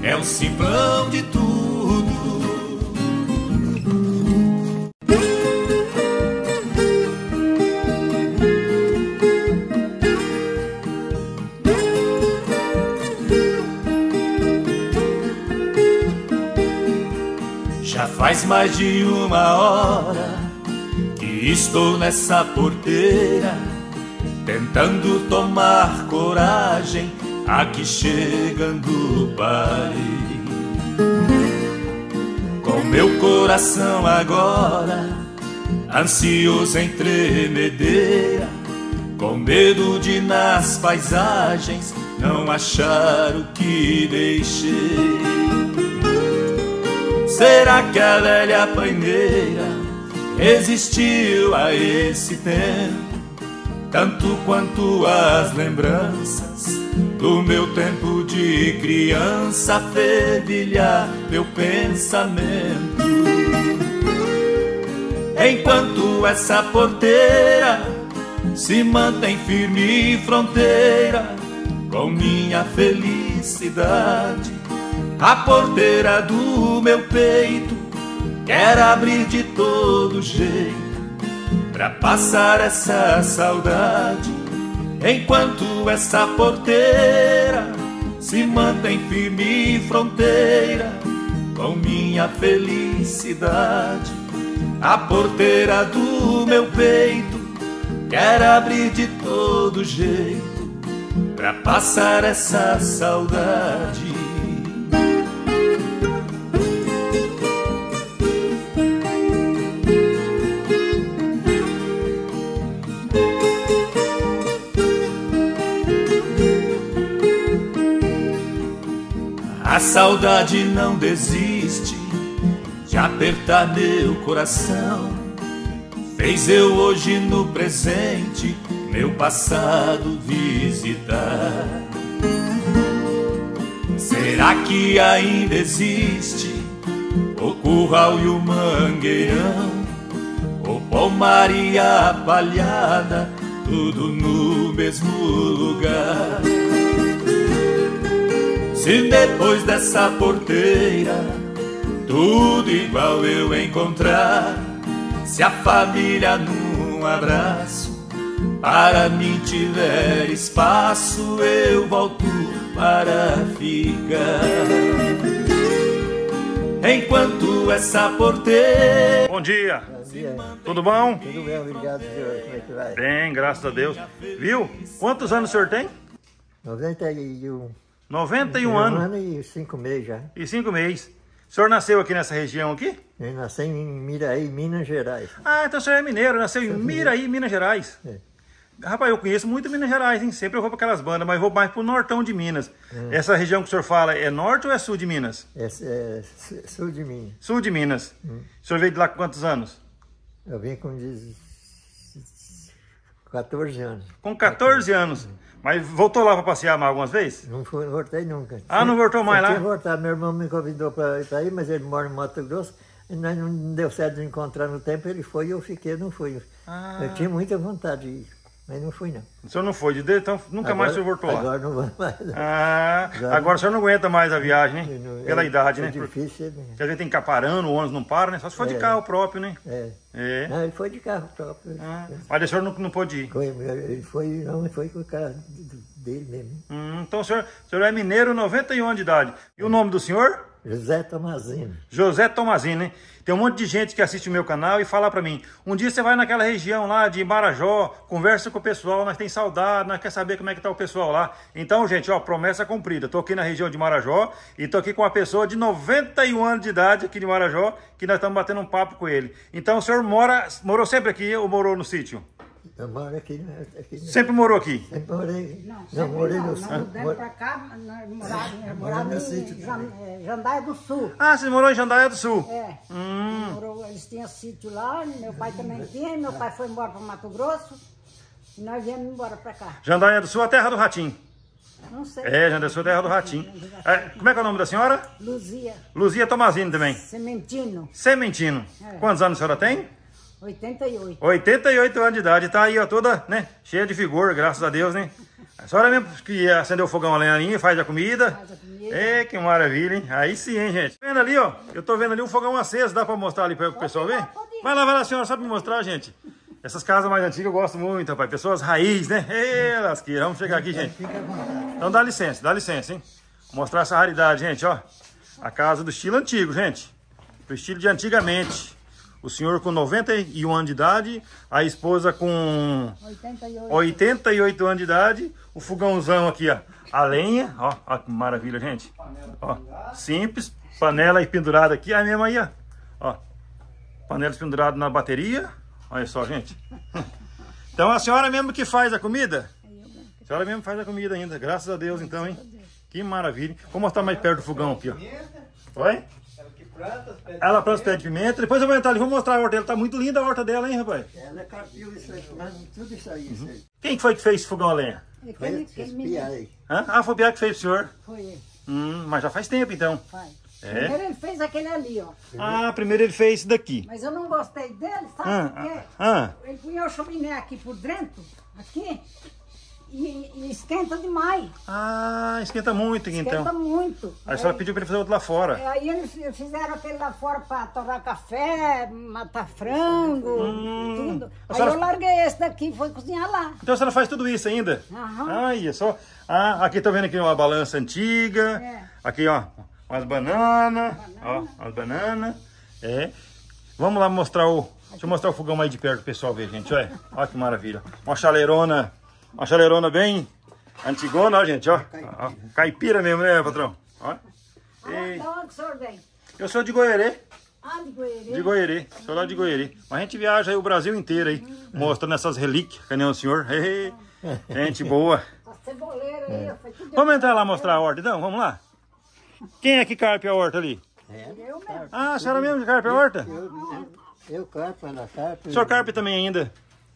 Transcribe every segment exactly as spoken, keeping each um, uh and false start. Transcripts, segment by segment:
é o simplão de tudo. Já faz mais de uma hora que estou nessa porteira, tentando tomar coragem, aqui chegando parei. Com meu coração agora ansioso em tremedeira, com medo de nas paisagens não achar o que deixei. Será que a velha paineira resistiu a esse tempo, tanto quanto as lembranças do meu tempo de criança fervilhar meu pensamento? Enquanto essa porteira se mantém firme e fronteira com minha felicidade, a porteira do meu peito quer abrir de todo jeito pra passar essa saudade. Enquanto essa porteira se mantém firme e fronteira com minha felicidade, a porteira do meu peito quer abrir de todo jeito pra passar essa saudade. A saudade não desiste de apertar meu coração, fez eu hoje no presente meu passado visitar. Será que ainda existe o curral e o mangueirão, o pomar e a palhada, tudo no mesmo lugar? Se depois dessa porteira tudo igual eu encontrar, se a família num abraço para mim tiver espaço, eu volto para ficar. Enquanto essa porteira... Bom dia. Bom dia. Tudo bom? Tudo bem, obrigado, senhor. Como é que vai? Bem, graças a Deus. Viu? Quantos anos o senhor tem? noventa e um. noventa e um um anos. Um ano e cinco meses já. E cinco meses. O senhor nasceu aqui nessa região aqui? Eu nasci em Miraí, Minas Gerais. Ah, então o senhor é mineiro, nasceu em Miraí, Minas Gerais. É. Rapaz, eu conheço muito Minas Gerais, hein? Sempre eu vou para aquelas bandas, mas vou mais pro nortão de Minas. É. Essa região que o senhor fala é norte ou é sul de Minas? É, é sul de Minas. Sul de Minas. Hum. O senhor veio de lá com quantos anos? Eu vim com quatorze anos. Com quatorze anos. Mas voltou lá para passear mais algumas vezes? Não, fui, não voltei nunca. Ah, não voltou mais lá? Eu tinha voltado, meu irmão me convidou para ir, mas ele mora em Mato Grosso. E nós não deu certo de encontrar no tempo, ele foi e eu fiquei, eu não fui. Ah. Eu tinha muita vontade de ir, mas não fui não. O senhor não foi de dele, então nunca agora, mais o senhor voltou lá? Agora não vou mais. Ah, agora, agora o senhor não aguenta mais a viagem, né? Não, Pela é, idade, é né? difícil. Porque às vezes tem que ficar parando, o ônibus não para, né? Só se for é. de carro próprio, né? É. É. Não, ele foi de carro próprio. Ah, mas o senhor não, não pôde ir? Foi, ele foi, não, ele foi com o carro dele mesmo. Hum, então o senhor, o senhor é mineiro, noventa e um anos de idade. E o nome do senhor? José Tomazino. José Tomazino, né? Tem um monte de gente que assiste o meu canal e fala pra mim, um dia você vai naquela região lá de Marajó, conversa com o pessoal, nós tem saudade, nós quer saber como é que tá o pessoal lá. Então, gente, ó, promessa cumprida. Tô aqui na região de Marajó e tô aqui com uma pessoa de noventa e um anos de idade aqui de Marajó, que nós estamos batendo um papo com ele. Então, o senhor mora, morou sempre aqui ou morou no sítio? Eu moro aqui, né? aqui Sempre morou aqui? Sempre morei. Não, não morei não, no nós mudamos para cá, nós morávamos morava no em sítio Jan, é, Jandaia do Sul. Ah, você morou em Jandaia do Sul? É. Hum. Morou, eles tinham sítio lá, meu pai também tinha, meu pai foi embora para Mato Grosso e nós viemos embora para cá. Jandaia do Sul, a terra do Ratinho. Não sei. É, Jandaia do Sul, a terra do Ratinho. É, como é que é o nome da senhora? Luzia. Luzia Tomazino também. Sementino. Sementino. É. Quantos anos a senhora tem? oitenta e oito. oitenta e oito anos de idade, tá aí, ó, toda, né, cheia de vigor, graças a Deus, né? A senhora mesmo que acendeu o fogão a lenha, faz a comida. Faz a comida. É, que maravilha, hein? Aí sim, hein, gente. Vendo ali, ó. Eu tô vendo ali um fogão aceso. Dá pra mostrar ali para o pessoal ver? Vai lá, vai lá, senhora. Só pra me mostrar, gente. Essas casas mais antigas eu gosto muito, rapaz. Pessoas raiz, né? Ê, lasqueira. Vamos chegar aqui, gente. Então dá licença, dá licença, hein? Vou mostrar essa raridade, gente, ó. A casa do estilo antigo, gente. Do estilo de antigamente. O senhor com noventa e um anos de idade, a esposa com oitenta e oito. oitenta e oito anos de idade, o fogãozão aqui, ó, a lenha, ó, ó que maravilha, gente. Ó, simples, panela aí pendurada aqui, aí mesmo aí, ó. Ó, panela pendurada na bateria, olha só, gente. Então a senhora mesmo que faz a comida? A senhora mesmo faz a comida ainda, graças a Deus, então, hein? Que maravilha. Vou mostrar mais perto do fogão aqui, ó. Oi? Ela planta os pés de pimenta. Depois eu vou entrar ali, vou mostrar a horta dela. Tá muito linda a horta dela, hein, rapaz? Ela carpiu isso aí, mas tudo isso aí, isso aí. Quem foi que fez esse fogão a lenha? É Foi aquele- esse aquele piá menino. aí. Hã? Ah, foi o Piá que fez pro senhor. Foi ele. Hum, mas já faz tempo, então. Faz. É? Primeiro ele fez aquele ali, ó. Ah, primeiro ele fez esse daqui. Mas eu não gostei dele, sabe Ah, por quê? ah, Ele punha o chaminé aqui por dentro, aqui, e, e esquenta demais. ah, esquenta muito aqui, Esquenta então. muito. Aí a senhora pediu pra ele fazer outro lá fora. Aí eles fizeram aquele lá fora para torrar café, matar frango, tudo. Hum. A Aí senhora- eu larguei esse daqui e fui cozinhar lá. Então a senhora faz tudo isso ainda? Aham. Ai, é só. Ah, aqui tô vendo aqui uma balança antiga. É. Aqui, ó, umas bananas. Ó, umas bananas. É. Vamos lá mostrar o. Deixa eu mostrar o fogão mais de perto pro pessoal ver, gente. Olha, olha que maravilha. Uma chaleirona. Uma chaleirona bem antigona, ó, gente, ó. Ó, caipira mesmo, né, patrão? Ó. Ei, Da onde o senhor vem? eu sou de Goierê. Ah, de Goiânia. De Goierê, sou lá de Goierê. Mas a gente viaja aí o Brasil inteiro aí, mostrando essas relíquias, que nem o senhor. Ei, gente boa. A ceboleira aí, foi tudo Vamos entrar lá mostrar a horta, então? Vamos lá. Quem é que carpe a horta ali? É. eu mesmo. Ah, a senhora mesmo que carpe a horta? Eu, eu, eu carpo, ela carpa. O senhor carpe também ainda?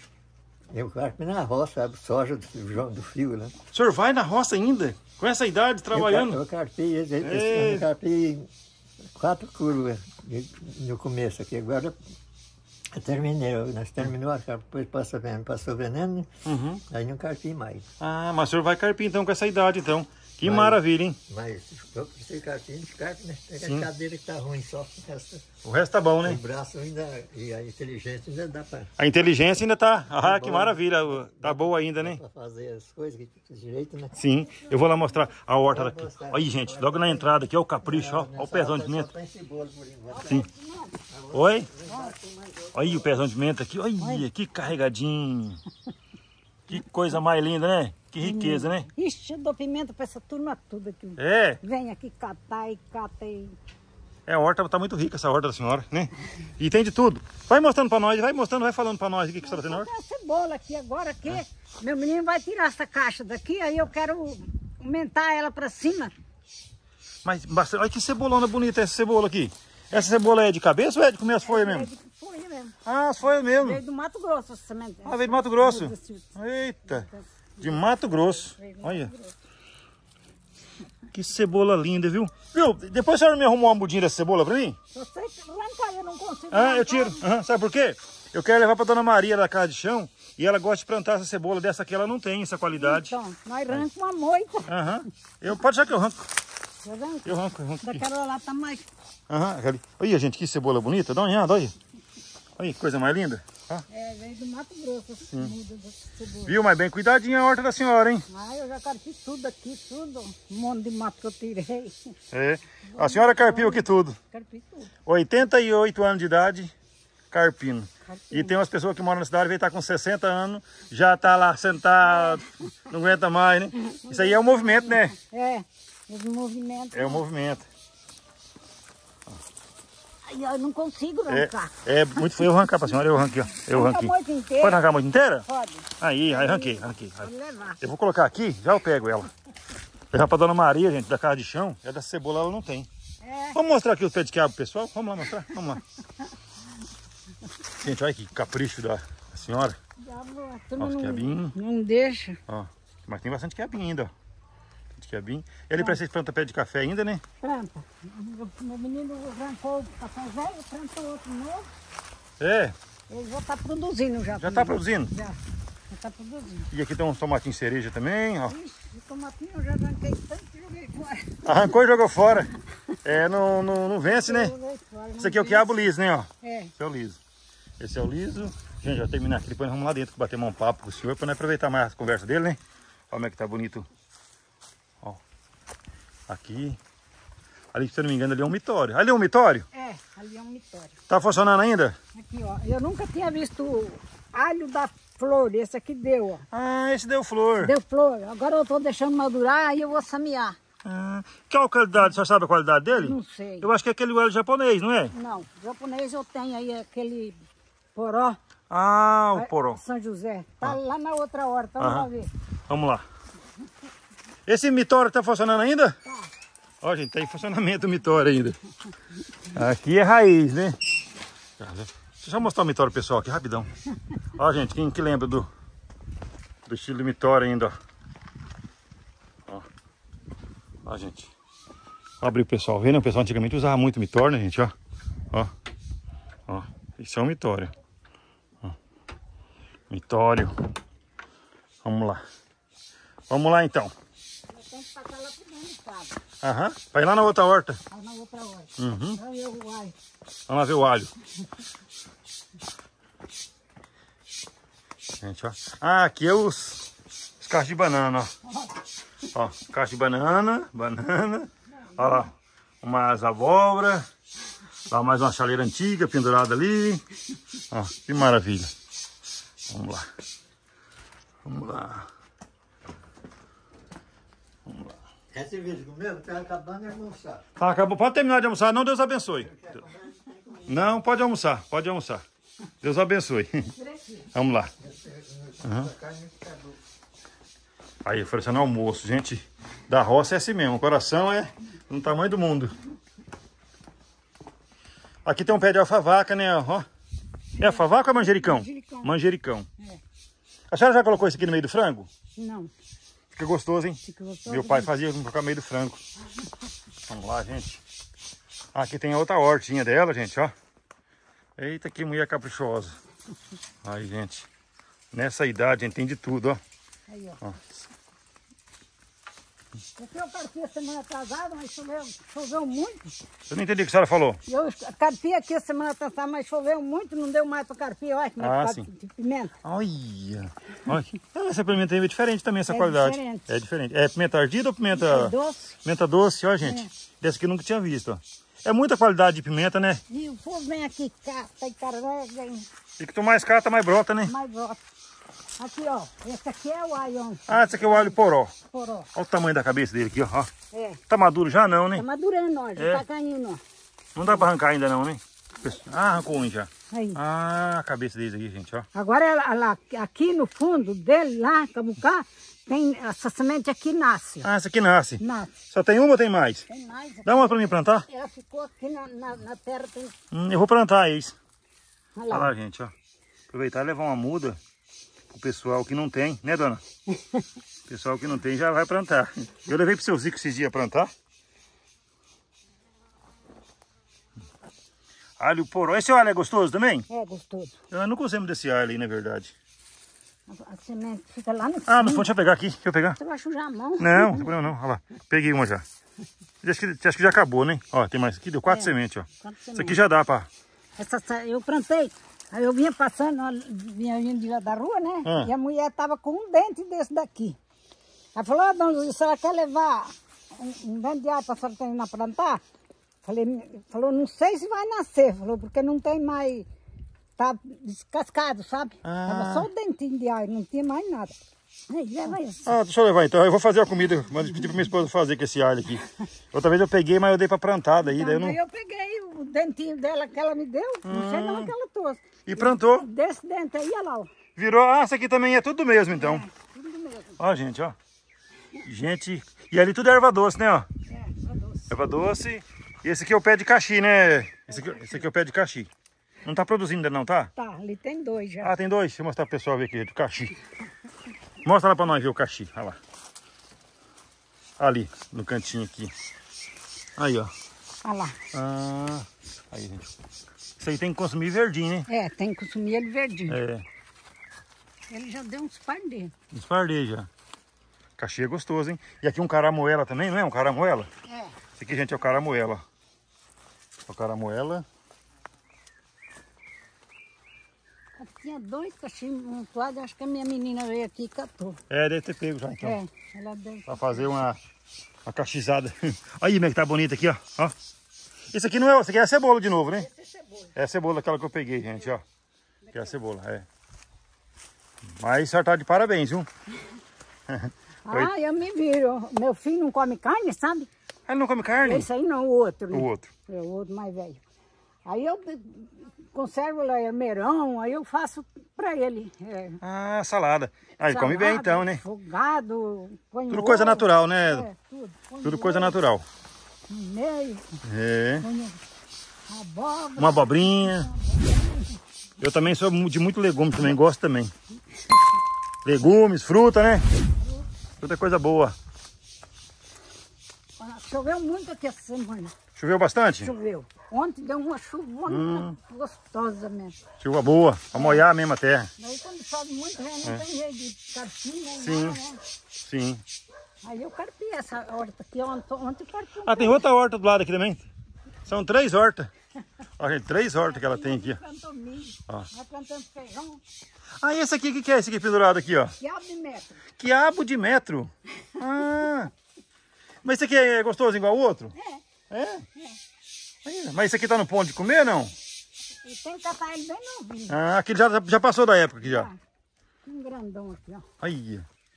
Eu carpo na roça, sabe, soja do João do Fio, né? O senhor vai na roça ainda? Com essa idade, Eu, trabalhando? eu carpei, esse, esse, Ei. eu carpei quatro curvas no começo aqui. Agora eu terminei, nós terminamos a carpa, depois passou veneno, passou veneno, né? Uhum. Aí não carpei mais. Ah, mas o senhor vai carpir então com essa idade, então. Que Vai. maravilha, hein? Mas eu precisei carpir, não carpe, né? Pega Sim. a cadeira que tá ruim só, o resto, O resto tá bom, o né? braço ainda, e a inteligência ainda dá pra, A inteligência ainda tá... Ah, que bom. maravilha. Tá boa ainda, né? pra fazer as coisas que desse jeito, né? Sim. Eu vou lá mostrar a horta daqui. mostrar. Olha aí, gente. Logo na entrada aqui, ó o capricho, ó. Ó o pezão de Só pimenta. tem cebola por enquanto. Sim. Oi? Olha aí o pezão de pimenta aqui. Olha, que carregadinho. Que coisa mais linda, né? Que riqueza, né? Ixi, eu dou pimenta pra essa turma tudo aqui. É, Vem aqui catar e cata e... é, a horta tá muito rica, essa horta da senhora, né? E tem de tudo. Vai mostrando pra nós, vai mostrando, vai falando pra nós o que que a senhora tem na horta. Tem a cebola aqui agora aqui. Meu menino vai tirar essa caixa daqui, aí eu quero aumentar ela pra cima. Mas, bastante, olha que cebolona bonita essa cebola aqui. Essa cebola é de cabeça ou é de comer as folhas É mesmo? de folha mesmo. Ah, as folhas mesmo. Veio do Mato Grosso essa semente. Ah, veio de Mato Grosso. Desse- Eita, de Mato Grosso. Olha. Que cebola linda, viu? Viu? Depois a senhora me arrumou uma mudinha dessa cebola pra mim? Você arrancar, eu não consigo. Ah, eu arrancar. tiro. Aham, sabe por quê? Eu quero levar pra dona Maria da casa de chão e ela gosta de plantar essa cebola. Dessa aqui ela não tem essa qualidade. Então, nós arrancamos uma moita. Aham. Eu, pode deixar que eu arranco. Arranca. Eu arranco, eu arranco aqui. Daquela lá tá mais... Aham, ali. Olha, gente, que cebola bonita. Dá uma olhada, olha. Olha que coisa mais linda. Ó. É, veio do Mato Grosso essa muda dessa cebola. Viu? Mas bem cuidadinha a horta da senhora, hein? Ah, eu já carpi tudo aqui, tudo. Um monte de mato que eu tirei. É. A senhora carpiu aqui tudo. Carpi tudo. oitenta e oito anos de idade, carpino. Carpino. E tem umas pessoas que moram na cidade, vem estar com sessenta anos, já tá lá sentado, não aguenta mais, né? Isso aí é o movimento, né? É, os movimentos. É o movimento. Ai, eu não consigo É, arrancar. é muito feio. Eu vou arrancar pra senhora, eu arranquei, ó. Eu Arranca arranquei. a moita inteira. Pode arrancar a moita inteira? Pode. Aí, aí arranquei, arranquei. Aí. Pode levar. Eu vou colocar aqui, já eu pego ela. Levar pra dona Maria, gente, da casa de chão. É da cebola, ela não tem. É. Vamos mostrar aqui os pés de quiabo, pessoal? Vamos lá mostrar? Vamos lá. Gente, olha que capricho da da senhora. Diabo, a turma Ó, os não, quiabinhos. não deixa. Ó, mas tem bastante quiabinho ainda, ó. De quiabinho. E ali pra vocês plantam pé de café ainda, né? Planta. Meu menino arrancou o café velho, plantou outro novo. É, Ele já está produzindo já. já tá produzindo. Já. Já tá produzindo. E aqui tem uns tomatinhos cereja também, ó. Ixi, o tomatinho eu já arranquei tanto que joguei fora. Arrancou e jogou fora. É, não, não, não vence, né? Joguei fora, não Esse aqui é o vence. quiabo liso, né, ó. É. Esse é o liso. Esse é o liso. Gente, já terminar aqui, depois nós vamos lá dentro bater um papo com o senhor, para nós aproveitar mais a conversa dele, né? Olha como é que tá bonito. Ó. Aqui. Ali, se eu não me engano, ali é um mitório. Ali é um mitório? É, ali é um mitório. Tá funcionando ainda? Aqui, ó. Eu nunca tinha visto alho da flor. Esse aqui deu, ó. Ah, esse deu flor. Deu flor. Agora eu tô deixando madurar e eu vou samear. Ah, qual a qualidade? Você sabe a qualidade dele? Não sei. Eu acho que é aquele alho japonês, não é? Não, japonês eu tenho aí aquele poró. Ah, o poró. São José. Tá lá na outra hora, então Aham. vamos ver. Vamos lá. Esse mitório tá funcionando ainda? Tá. Ó, gente, tá em funcionamento o mitório ainda. Aqui é raiz, né? Deixa eu só mostrar o mitório pessoal aqui, rapidão. Ó, gente, quem que lembra do, do estilo de mitório ainda, ó. Ó, ó, gente. Vou abrir o pessoal ver, né? O pessoal antigamente usava muito mitório, né, gente? Ó, ó. Ó, isso é um mitório. Ó. Mitório. Vamos lá. Vamos lá, então. Eu tenho que passar lá pro dentro, sabe? Aham. Vai lá na outra horta. Lá na outra hora. Uhum. Então eu o alho. Vamos lá ver o alho. Gente, ó. Ah, aqui é os, os cachos de banana, ó. Ó, cacho de banana, banana. Olha lá, umas abóbora. Lá mais uma chaleira antiga pendurada ali. Ó, que maravilha. Vamos lá. Vamos lá. Vamos lá. É serviço comigo, tá acabando de almoçar. Tá, acabou. Pode terminar de almoçar. Não, Deus abençoe. Não, pode almoçar. Pode almoçar. Deus abençoe. Vamos lá. Uhum. Aí, oferecendo almoço, gente. Da roça é assim mesmo. O coração é no tamanho do mundo. Aqui tem um pé de alfavaca, né? Ó. É alfavaca ou é manjericão? Manjericão. Manjericão. É. A senhora já colocou isso aqui no meio do frango? Não. Fica gostoso, hein? Fica gostoso, Meu pai né? fazia com colocar no meio do frango. Vamos lá, gente. Aqui tem a outra hortinha dela, gente, ó. Eita, que mulher caprichosa. Aí, gente. Nessa idade, a gente tem de tudo, ó. Aí, ó. Ó. Porque eu carpei a semana atrasada, mas choveu, choveu muito. Eu não entendi o que a senhora falou. Eu carpei aqui a semana atrasada, mas choveu muito, não deu mais para carpir. Olha como Ah, é que sim. tá de pimenta. Olha. Olha. Essa pimenta aí é diferente também, essa É qualidade. diferente. É diferente. É pimenta ardida ou pimenta... É doce. Pimenta doce, ó, gente. É. Dessa aqui eu nunca tinha visto, ó. É muita qualidade de pimenta, né? E o povo vem aqui, cata e carrega e E que tu mais cata, mais brota, né? mais volta. Aqui, ó. Esse aqui é o aion, Ah, esse aqui é o alho poró. poró. Olha o tamanho da cabeça dele aqui, ó. ó. É. Tá maduro já não, né? Tá madurando, ó. Já É. tá caindo, ó. Não dá pra arrancar ainda não, né? Ah, arrancou um já. Aí. Ah, a cabeça deles aqui, gente, ó. Agora, ela, lá, aqui no fundo dele, lá, Camucá, tem essa semente aqui nasce. ó. Ah, essa aqui nasce. Nasce. Só tem uma ou tem mais? Tem mais. Dá uma pra mim plantar? Ela ficou aqui na, na, na terra. Tem... Hum, eu vou plantar isso. Olha Olha lá. lá, gente, ó. Aproveitar e levar uma muda pro pessoal que não tem, né, dona? Pessoal que não tem já vai plantar. Eu levei pro seu Zico esses dias plantar. Alho poró. Esse alho é gostoso também? É gostoso. Eu não gostei muito desse alho aí, na verdade. A, a semente fica lá no fundo. Ah, no fundo, deixa eu pegar aqui. Deixa eu pegar. Você vai sujar a mão. Não, não tem problema não. Olha lá. Peguei uma já. Acho que, acho que já acabou, né? Ó, tem mais aqui. Deu quatro É, sementes, ó. quatro Isso aqui sementes. já dá pra... Essa, essa- eu plantei. Aí eu vinha passando, ó, vinha vindo de lá da rua, né? Ah. E a mulher tava com um dente desse daqui. Ela falou, ó, dona Luzia, a senhora quer levar um, um dente de alho para a senhora terminar de plantar? Falei, falou, não sei se vai nascer. Falou, porque não tem mais... Tá descascado, sabe? Ah. Tava só o dentinho de alho, não tinha mais nada. Aí, leva isso. Ah, deixa eu levar então. Eu vou fazer a comida. Mas pedi pra minha esposa fazer com esse alho aqui. Outra vez eu peguei, mas eu dei pra plantar daí. daí eu Então, não... daí eu peguei o dentinho dela que ela me deu, não sei não que ela trouxe. E plantou. Desse dente aí, olha lá, ó. Virou. Ah, essa aqui também é tudo mesmo, então. Tudo mesmo. Ó, gente, ó. Gente. E ali tudo é erva doce, né, ó? É, tá doce. Erva doce. E esse aqui é o pé de caxi, né? Esse aqui, esse aqui é o pé de caxi. Não tá produzindo ainda não, tá? Tá, ali tem dois já. Ah, tem dois. Deixa eu mostrar pro pessoal ver aqui, do caxi. Mostra lá pra nós ver o caxi. Olha lá. Ali, no cantinho aqui. Aí, ó. Olha lá. Ah, aí, gente. Isso aí tem que consumir verdinho, né? É, tem que consumir ele verdinho. É. Ele já deu uns pardês. Uns pardês já. Cachê é gostoso, hein? E aqui um caramoela também, não é? Um caramoela? É. Esse aqui, gente, é o caramoela. O caramoela. Tinha dois cachinhos montuados, acho que a minha menina veio aqui e catou. É, deve ter pego já, então. É, ela deu. Pra fazer uma, uma cachizada. Aí, como é que tá bonito aqui, ó. ó. Isso aqui não é, isso aqui é a cebola de novo, né? Esse é cebola. É a cebola aquela que eu peguei, gente, ó. Que é a cebola, é. Mas a senhora tá de parabéns, viu? Ah, eu me viro. Meu filho não come carne, sabe? Ah, ele não come carne? Esse aí não, o outro, né? O outro. É o outro mais velho. Aí eu conservo lá almeirão, aí eu faço pra ele. É, Ah, salada. Ah, ele come bem salada, então, né? Refogado, põe Tudo ovo, coisa natural, né? É, tudo. Põe Tudo coisa ovo natural. no meio, É. põe abóbora. Uma abobrinha. Eu também sou de muito legumes, também gosto também. Legumes, fruta, né? Fruta é coisa boa. Ah, choveu muito aqui essa semana. Choveu bastante? Choveu. Ontem deu uma chuvona Hum. gostosa mesmo. Chuva boa, pra molhar mesmo a terra. Daí quando chove muito, já não É. tem jeito de carpir, nem Sim. nada, né? Sim. Aí eu carpei essa horta aqui ontem, ontem eu carpei. Ah, tem outra horta do lado aqui também. São três hortas. Ó, gente, três hortas que ela tem aqui. Plantou milho, Ó. vai plantando feijão, Ah, e esse aqui, o que, que é esse aqui pendurado aqui, ó? quiabo de metro. Quiabo de metro. Ah. Mas esse aqui é gostoso igual o outro? É, É? Aí, mas esse aqui tá no ponto de comer, não? e tem que catar ele bem novinho. Ah, aquele já, já passou da época aqui já. Ah, um grandão aqui, ó. Aí.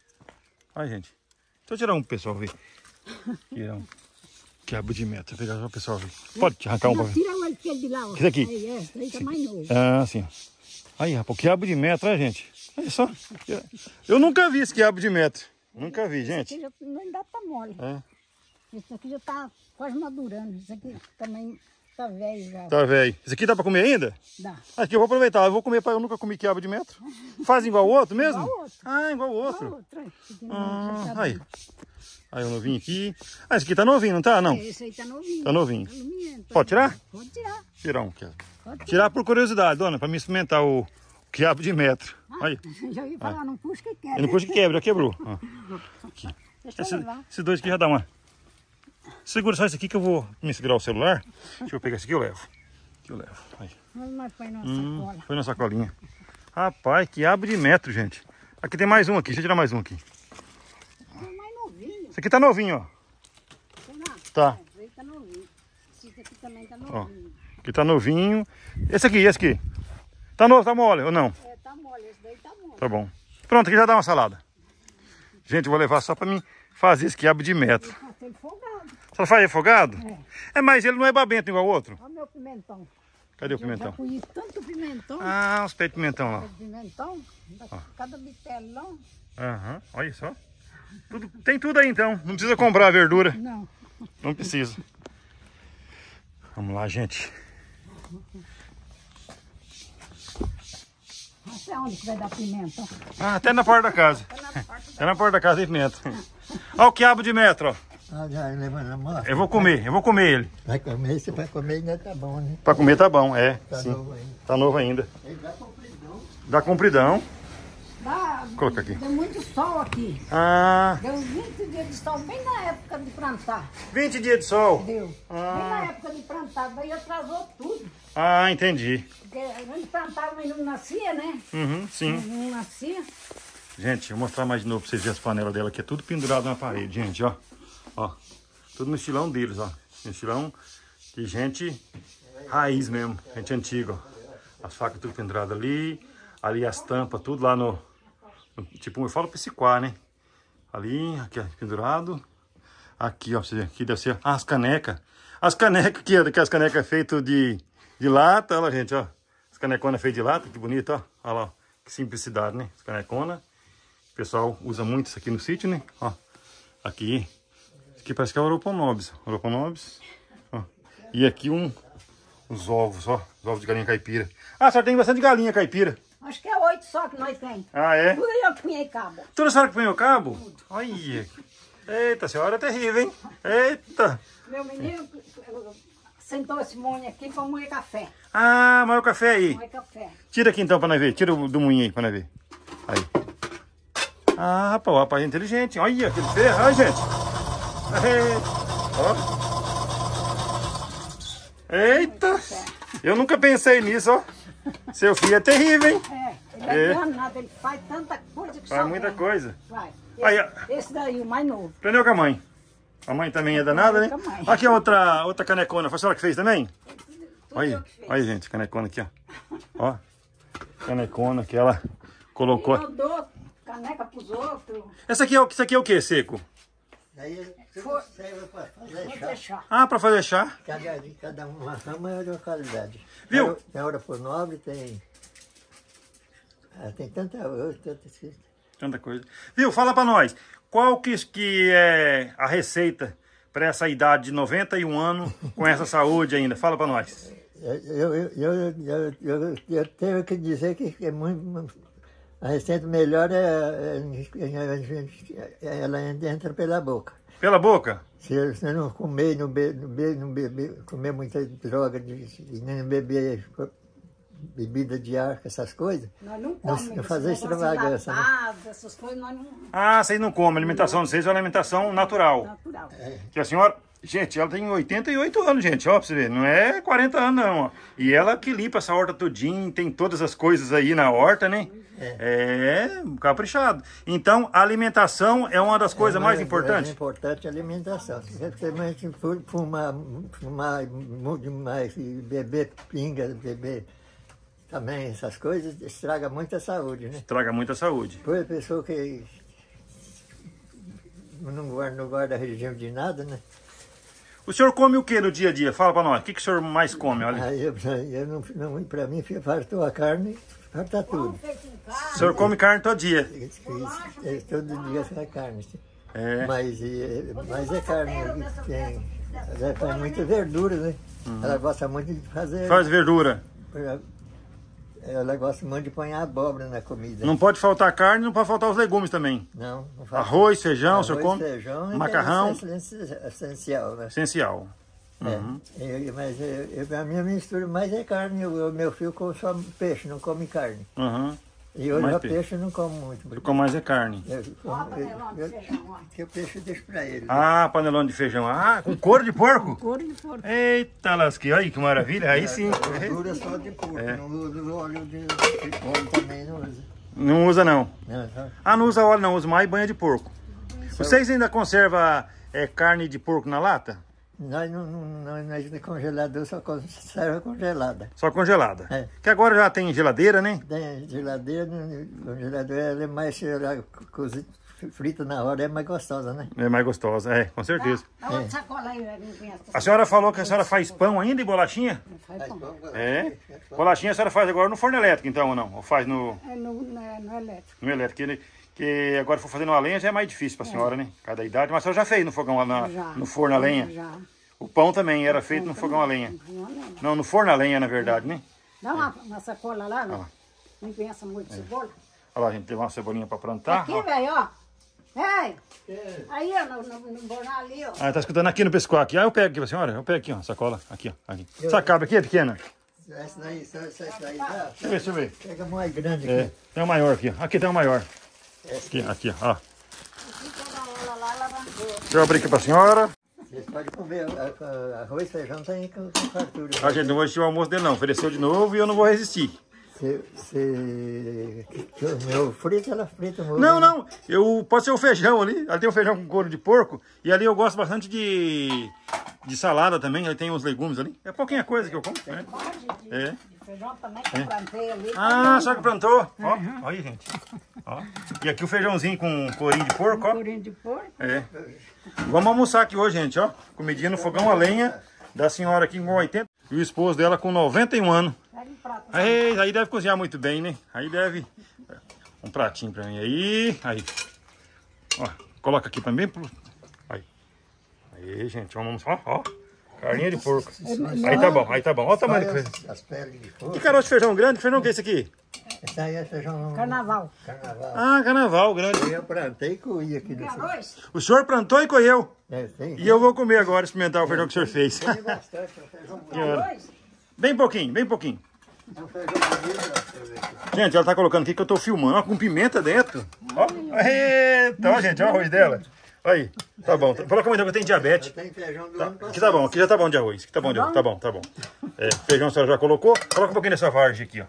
Aí, gente. Deixa eu tirar um pro pessoal ver. Tirar um quiabo de metro. Vou pegar só o pessoal ver. Pode arrancar um pra Não, ver. tira o aquele de lá, ó. Esse aqui? Aí, é, esse aí tá mais novo. Ah, sim. Aí, rapaz, quiabo de metro, né, gente? Olha só. Eu nunca vi esse quiabo de metro. Nunca vi, Esse gente. aqui já, ainda tá mole. É. Esse aqui já tá quase madurando. Esse aqui também tá velho já. Tá, velho. Esse aqui dá pra comer ainda? Dá. Aqui eu vou aproveitar. Eu vou comer, eu nunca comi quiabo de metro. Faz igual o outro mesmo? Igual o outro. Ah, igual o Olha outro. o outro aí. Esse aqui não, Ah, já tá aí. bom. Aí o novinho aqui. Ah, esse aqui tá novinho, não tá? Não. Esse aí tá novinho. Tá novinho. Tá novinho, tá Pode tirar? Pode tirar. Tirar um quiabo. Pode tirar. Tirar por curiosidade, dona, pra me experimentar o quiabo de metro. Aí. Já ouvi falar, não puxa que E quer. não custa que quebra, já quebrou. Ó. Aqui. Deixa eu Esse- levar. esses dois aqui já dá uma. Segura só esse aqui que eu vou me segurar o celular. Deixa eu pegar esse aqui, eu levo. Aqui eu levo. Aí. Mas nós põe na Hum, sacola. foi na sacolinha. Rapaz, quiabo de metro, gente. Aqui tem mais um aqui. Deixa eu tirar mais um aqui. É mais novinho. Esse aqui tá novinho, ó. Será? Tá. Esse aí tá novinho. Esse aqui também tá Ó. novinho. Aqui tá novinho. Esse aqui, esse aqui. Tá novo, tá mole ou não? É, tá mole. Esse daí tá mole. Tá bom. Pronto, aqui já dá uma salada. Gente, eu vou levar só pra mim fazer esse quiabo de metro. Passei folgado. Você faz refogado? É. É, mas ele não é babento igual o outro. Olha o meu pimentão. Cadê o Eu já pimentão? colhi tanto pimentão. Ah, os pés de pimentão lá. Pimentão. Cada bitelão. Aham, olha só. Tudo, tem tudo aí então. Não precisa comprar a verdura. Não. Não precisa. Vamos lá, gente. Até onde que vai dar pimenta? Ah, até na porta da casa. Tá na porta. Até na porta da casa tem pimenta. Olha o quiabo de metro, ó. Ah, já leva na mão. Eu vou comer, eu vou comer ele. Vai comer, você vai comer ainda tá bom, né? Pra comer tá bom, é. Tá Sim. novo ainda. Tá novo ainda. Ele dá compridão. Dá compridão. Dá, Coloca aqui. deu muito sol aqui. Ah, Deu vinte dias de sol bem na época de plantar. vinte dias de sol. Deu. Ah. Bem na época de plantar. Daí atrasou tudo. Ah, entendi. Porque a gente plantava e não nascia, né? Uhum, sim. Não nascia. Gente, eu vou mostrar mais de novo pra vocês verem as panelas dela aqui. É tudo pendurado na parede, gente, ó. Ó. Tudo no estilão deles, ó. No estilão de gente raiz mesmo. Gente antiga, ó. As facas tudo penduradas ali. Ali as tampas, tudo lá no... no tipo, eu falo psiquá, né? Ali, aqui, ó, pendurado. Aqui, ó, pra você ver. Aqui deve ser... Ah, as canecas. As canecas aqui, ó. Que as canecas feitas de, de lata. Olha lá, gente, ó. As caneconas feitas de lata. Que bonito, ó. Olha lá, ó. Que simplicidade, né? As caneconas. O pessoal usa muito isso aqui no sítio, né? Ó, aqui, aqui parece que é o Oroponobis, Oroponobis, ó. E aqui um, os ovos, ó, os ovos de galinha caipira. Ah, a senhora tem bastante galinha caipira. Acho que é oito só que nós temos. Ah, é? Tudo eu que punhei cabo. Toda a senhora que põe o cabo? Olha, eita, a senhora é terrível, hein? Eita. Meu menino sentou esse monte aqui para moer café. Ah, mas o café aí. Moer café. Tira aqui então pra nós ver, tira o do moinho aí pra nós ver. Aí. Ah, rapaz, o rapaz é inteligente. Olha aquele ferro, olha, gente. Ó. Eita. Eu nunca pensei nisso, ó. Seu filho é terrível, hein? É, ele é, é. danado, ele faz tanta coisa que Faz muita coisa. Vai. Esse, Aí, esse daí, o mais novo. Aprendeu com a mãe. A mãe também é danada, né? Aqui a outra, outra canecona. Foi a senhora que fez também? Olha, olha, gente, canecona aqui, ó. Ó, canecona que ela colocou. Eu dou caneca pros outros. Essa aqui é, isso aqui é o que, Seco? Aí For... serve para fazer chá. Ah, para fazer chá? Cada, cada uma rama é de uma qualidade. Viu? Tem hora por nobre, tem... Ah, tem tanta... tanta... Tanta coisa. Viu? Fala para nós. Qual que, que é a receita para essa idade de noventa e um anos com essa saúde ainda? Fala para nós. Eu, eu, eu, eu, eu, eu tenho que dizer que é muito... A receita melhor é, é, é ela entra pela boca. Pela boca? Se você não comer, não beber, não beber, comer muita droga, e nem beber bebida de ar, essas coisas, nós não comemos, não, não fazer extravagância. Né? Essas coisas nós não... Ah, vocês não comem. A alimentação de vocês é uma alimentação natural. Natural. É. Que a senhora... Gente, ela tem oitenta e oito anos, gente, ó, pra você ver, não é quarenta anos não, ó. E ela que limpa essa horta todinha, tem todas as coisas aí na horta, né? É, é caprichado. Então, a alimentação é uma das coisas é mais, mais importantes? É importante a alimentação. Se você fumar, fumar demais, beber pinga, beber também essas coisas, estraga muito a saúde, né? Estraga muito a saúde. Depois a pessoa que não guarda, não guarda regime de nada, né? O senhor come o que no dia a dia? Fala para nós. O que, que o senhor mais come? Olha. Ah, eu, eu não, não, para mim, fartou a carne, farta tudo. O senhor come carne todo dia? Todo dia é carne. É. Mas, mas é carne. Tem, ela faz muita verdura, né? Uhum. Ela gosta muito de fazer... Faz verdura. Ela gosta muito de pôr abóbora na comida. Não pode faltar carne, não pode faltar os legumes também. Não. não faz... Arroz, feijão, Arroz, o senhor come? Feijão, macarrão. É essencial, né? Essencial. Uhum. É, eu, mas eu, eu, a minha mistura mais é carne. O meu filho come só peixe, não come carne. Uhum. E eu já peixe. peixe não como muito. Eu como mais é carne. Eu, como, eu, eu, eu, eu peixe eu deixo pra ele. Ah, panelão de feijão. Ah, com couro de porco? Couro de porco. Eita lasquinha, olha que maravilha. Aí sim. Gordura só de porco, é. Não usa óleo de óleo também, não usa. Não usa não. não só... Ah, não usa óleo não, usa mais banha de porco. Só... Vocês ainda conservam é, carne de porco na lata? Nós não, não, nós no congelador só conserva congelada. Só congelada. É. Que agora já tem geladeira, né? Tem geladeira, congelador ela é mais cozida, frita na hora, é mais gostosa, né? É mais gostosa, é, com certeza. Dá, dá outra sacola aí, a senhora falou que a senhora faz pão ainda e bolachinha? Faz pão. É. Bolachinha a senhora faz agora no forno elétrico, então, ou não? Ou faz no... É no, no, no elétrico. No elétrico, que agora for fazendo a lenha já é mais difícil para a senhora, é. Né? Cada idade. Mas a senhora já fez no fogão, na, já, no forno a lenha? Já. O pão também era feito no fogão a lenha. Não, no forno a lenha, na verdade, né? Dá uma, uma sacola lá, não? Não pensa muito de cebola. Olha lá, a gente tem uma cebolinha para plantar. Aqui, velho, ó. Ei! Aí, ó, no, no, no bornal ali, ó. Ah, tá escutando aqui no pescoço aqui. Ah, eu pego aqui pra senhora. Eu pego aqui, ó, sacola. Aqui, ó. Aqui. Essa cabra aqui é pequena? Essa daí, essa daí, tá? Deixa eu ver, deixa eu ver. Pega mais grande aqui. É, tem uma maior aqui, ó. Aqui tem uma maior. Aqui, aqui, ó. Deixa eu abrir aqui pra senhora. Vocês podem comer arroz, feijão, tem com fartura. A gente não vai assistir o almoço dele não. Ofereceu de novo e eu não vou resistir. Se, se... O meu frito, ela frita o meu. Não, não. Eu, pode ser o feijão ali. Ali tem o feijão com couro de porco. E ali eu gosto bastante de, de salada também. Ali tem uns legumes ali. É pouquinha coisa que eu como. Né? De, é. de feijão também que eu plantei ali. Ah, só que plantou. Ó, uhum. Olha aí, gente. Ó. E aqui o feijãozinho com corinho de porco, ó. Corinho de porco. É. Vamos almoçar aqui hoje, gente, ó. Comidinha no fogão a lenha da senhora aqui com oitenta. E o esposo dela com noventa e um anos. Aí, aí deve cozinhar muito bem, né? Aí deve... Um pratinho pra mim aí. Aí. Ó, coloca aqui também. Aí. Aí, gente, vamos almoçar, ó. Carninha de porco. Aí tá bom, aí tá bom. Olha o tamanho do feijão. As peles de porco. Que caroço de feijão grande? Que feijão que é esse aqui? Esse aí é feijão... Carnaval. Carnaval. Ah, carnaval grande. Eu plantei e colhi aqui. Tem arroz? O senhor plantou e colheu. É, tem. E eu vou comer agora, experimentar o feijão que o senhor fez. Tem bastante, é feijão Tem arroz? Bem pouquinho, bem pouquinho. É um feijão bonito, ó, pra ver aqui. Gente, ela tá colocando aqui que eu tô filmando, ó, com pimenta dentro. Ó, eita, ó, gente, ó o arroz dela. Aí, tá bom. Coloca muito que eu tenho diabetes. Tem feijão do Tá, ano passado. aqui tá bom, aqui já tá bom de arroz. Aqui tá bom de arroz, tá bom, tá bom. É, feijão a senhora já colocou. Coloca um pouquinho dessa vargem aqui, ó.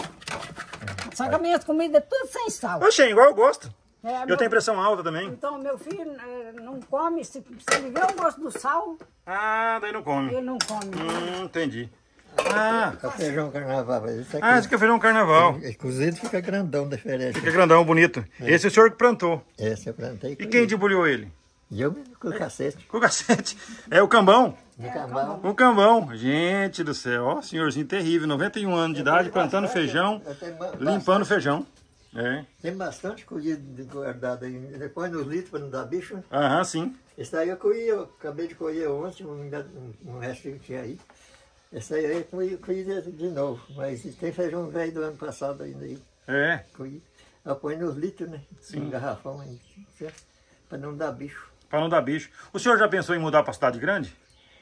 Só que as minhas comidas é tudo sem sal. Oxe, igual eu gosto. É, Eu meu- tenho pressão alta também. Então, meu filho eh, não come, se, se ele vê o gosto do sal, Ah, daí não come. ele não come. Hum, entendi. Ah, É o feijão carnaval. Esse aqui, ah, esse aqui é feijão carnaval. é cozido, fica grandão, diferente. Fica grandão, bonito. Esse é o senhor que plantou. Esse eu plantei. E quem debulhou ele? E eu mesmo com o cacete. Com o cacete. É o cambão. No cavalo. O cambão. Gente do céu. Ó, senhorzinho terrível. noventa e um anos de idade, plantando feijão, limpando feijão. É. Tem bastante colhido guardado aí. Depois nos litros para não dar bicho. Aham, sim. Esse aí eu colhi, eu acabei de colher ontem, um, um, um resto que tinha aí. Esse aí eu colhi, colhi de, de novo. Mas tem feijão velho do ano passado ainda aí. É. Colhi. Eu ponho nos litros, né? Sim. Um garrafão aí. Para não dar bicho. Pra não dar bicho. O senhor já pensou em mudar pra cidade grande?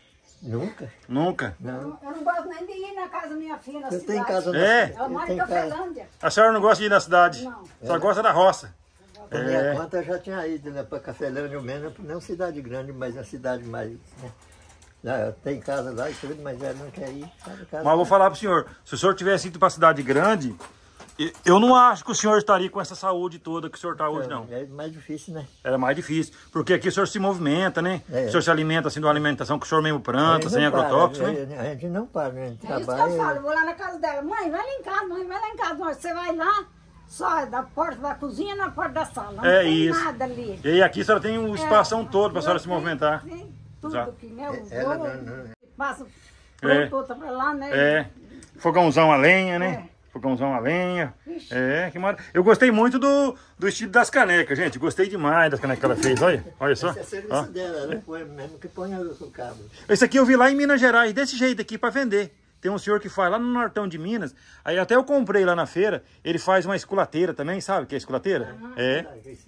Nunca. Nunca. Não. Eu, eu não gosto nem de ir na casa da minha filha na Eu cidade. tenho casa na É. cidade. Eu Eu moro em tenho casa. Cafelândia. A senhora não gosta de ir na cidade? Não. Só gosta da roça. Por minha É. conta eu já tinha ido né, para Cafelândia, menos, não cidade grande, mas uma cidade mais. Né? Lá, tem casa lá e tudo, mas ela não quer ir. Sabe, casa Mas eu vou falar pro senhor, se o senhor tivesse ido pra cidade grande, e- eu não acho que o senhor estaria com essa saúde toda que o senhor tá hoje, não. É mais difícil, né? Era mais difícil, porque aqui o senhor se movimenta, né? É. O senhor se alimenta assim de uma alimentação que o senhor mesmo planta, A gente sem não para, agrotóxicos, né? a, a gente não para, né? A gente É isso que eu trabalha. falo, eu vou lá na casa dela. Mãe, vai lá em casa, mãe, vai lá em casa. Mãe. Você vai lá, só da porta da cozinha na porta da sala. Não É tem isso. nada ali. E aí aqui a senhora tem o espação É, todo pra senhora se tem- movimentar. Tem tudo Já. aqui, né? O Ela voo, não- não- passa É. pronto, outra pra lá, né? É, fogãozão a lenha, né? É. Fogãozão a lenha. Ixi. É, que maravilha. Eu gostei muito do, do estilo das canecas, gente. Gostei demais das canecas que ela fez, olha. Olha só. Esse é serviço Ó. dela, ela põe, mesmo que põe o cabo. Esse aqui eu vi lá em Minas Gerais, desse jeito aqui pra vender. Tem um senhor que faz lá no Nortão de Minas. Aí até eu comprei lá na feira. Ele faz uma esculateira também, sabe o que é esculateira? É.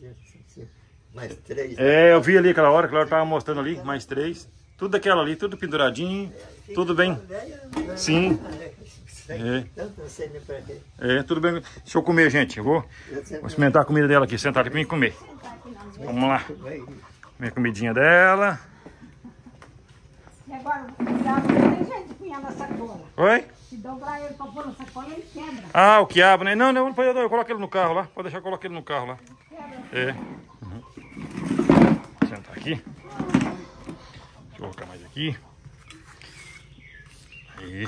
Mais três. É, eu vi ali aquela hora, aquela hora tava mostrando ali, mais três. Tudo daquela ali, tudo penduradinho, tudo bem. Sim. É. Tanto não sei nem pra quê. É, tudo bem. Deixa eu comer, gente. Eu vou, Eu sempre vou experimentar a comida dela aqui, sentar aqui pra mim comer. Vamos lá. vai- Comer a comidinha dela. E agora, o quiabo, tem jeito de punhar na sacola. Oi? Se dão pra ele pra pôr na sacola, ele quebra. Ah, o quiabo, né? Não, não, eu, eu coloco ele no carro lá. Pode deixar, eu coloco ele no carro lá. É. Uhum. Vou sentar aqui. Deixa eu colocar mais aqui. Aí.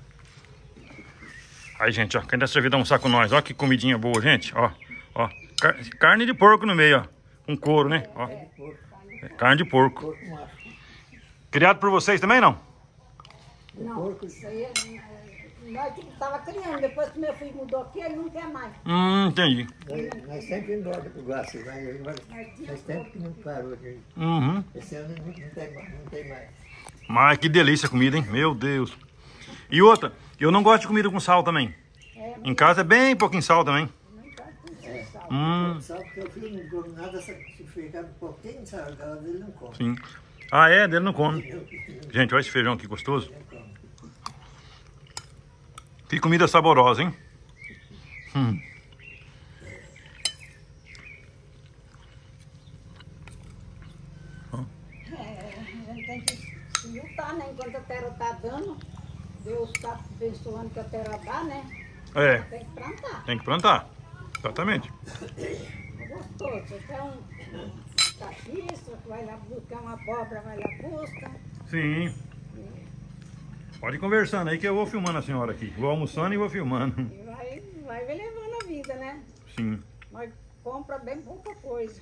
Aí, gente, ó. Quem der servido almoçar com nós. Ó que comidinha boa, gente. Ó, ó. Car- carne de porco no meio, ó. Com couro, né? Ó. É carne de porco. Porco macho. Criado por vocês também, não? Não, isso aí é, é, nós que tava criando, depois que meu filho mudou aqui, ele não quer mais. Hum, entendi. Nós, nós sempre engorda pro Guaço, né? Faz tempo que não parou. de- Uhum. Esse ano não, não, tem, mais- não tem mais. Mas que delícia a comida, hein? Meu Deus. E outra, eu não gosto de comida com sal também. Em casa é bem pouquinho sal também. Hum, Só porque o filho não come nada, se ficar um pouquinho salgado, ele não come. sim. Ah, é? Dele não come. Gente, olha esse feijão aqui gostoso. Que comida saborosa, hein? Hum. É, a gente tem que lutar, né? Enquanto a terra tá dando, Deus tá abençoando que a terra dá, né? É, Tem que plantar. tem que plantar. Exatamente. É gostoso. Você quer um caxiça, vai lá buscar uma abóbora, vai lá busca. Sim. Pode ir conversando aí que eu vou filmando a senhora aqui. Vou almoçando e vou filmando. E vai, vai levando a vida, né? Sim. Nós compra bem pouca coisa.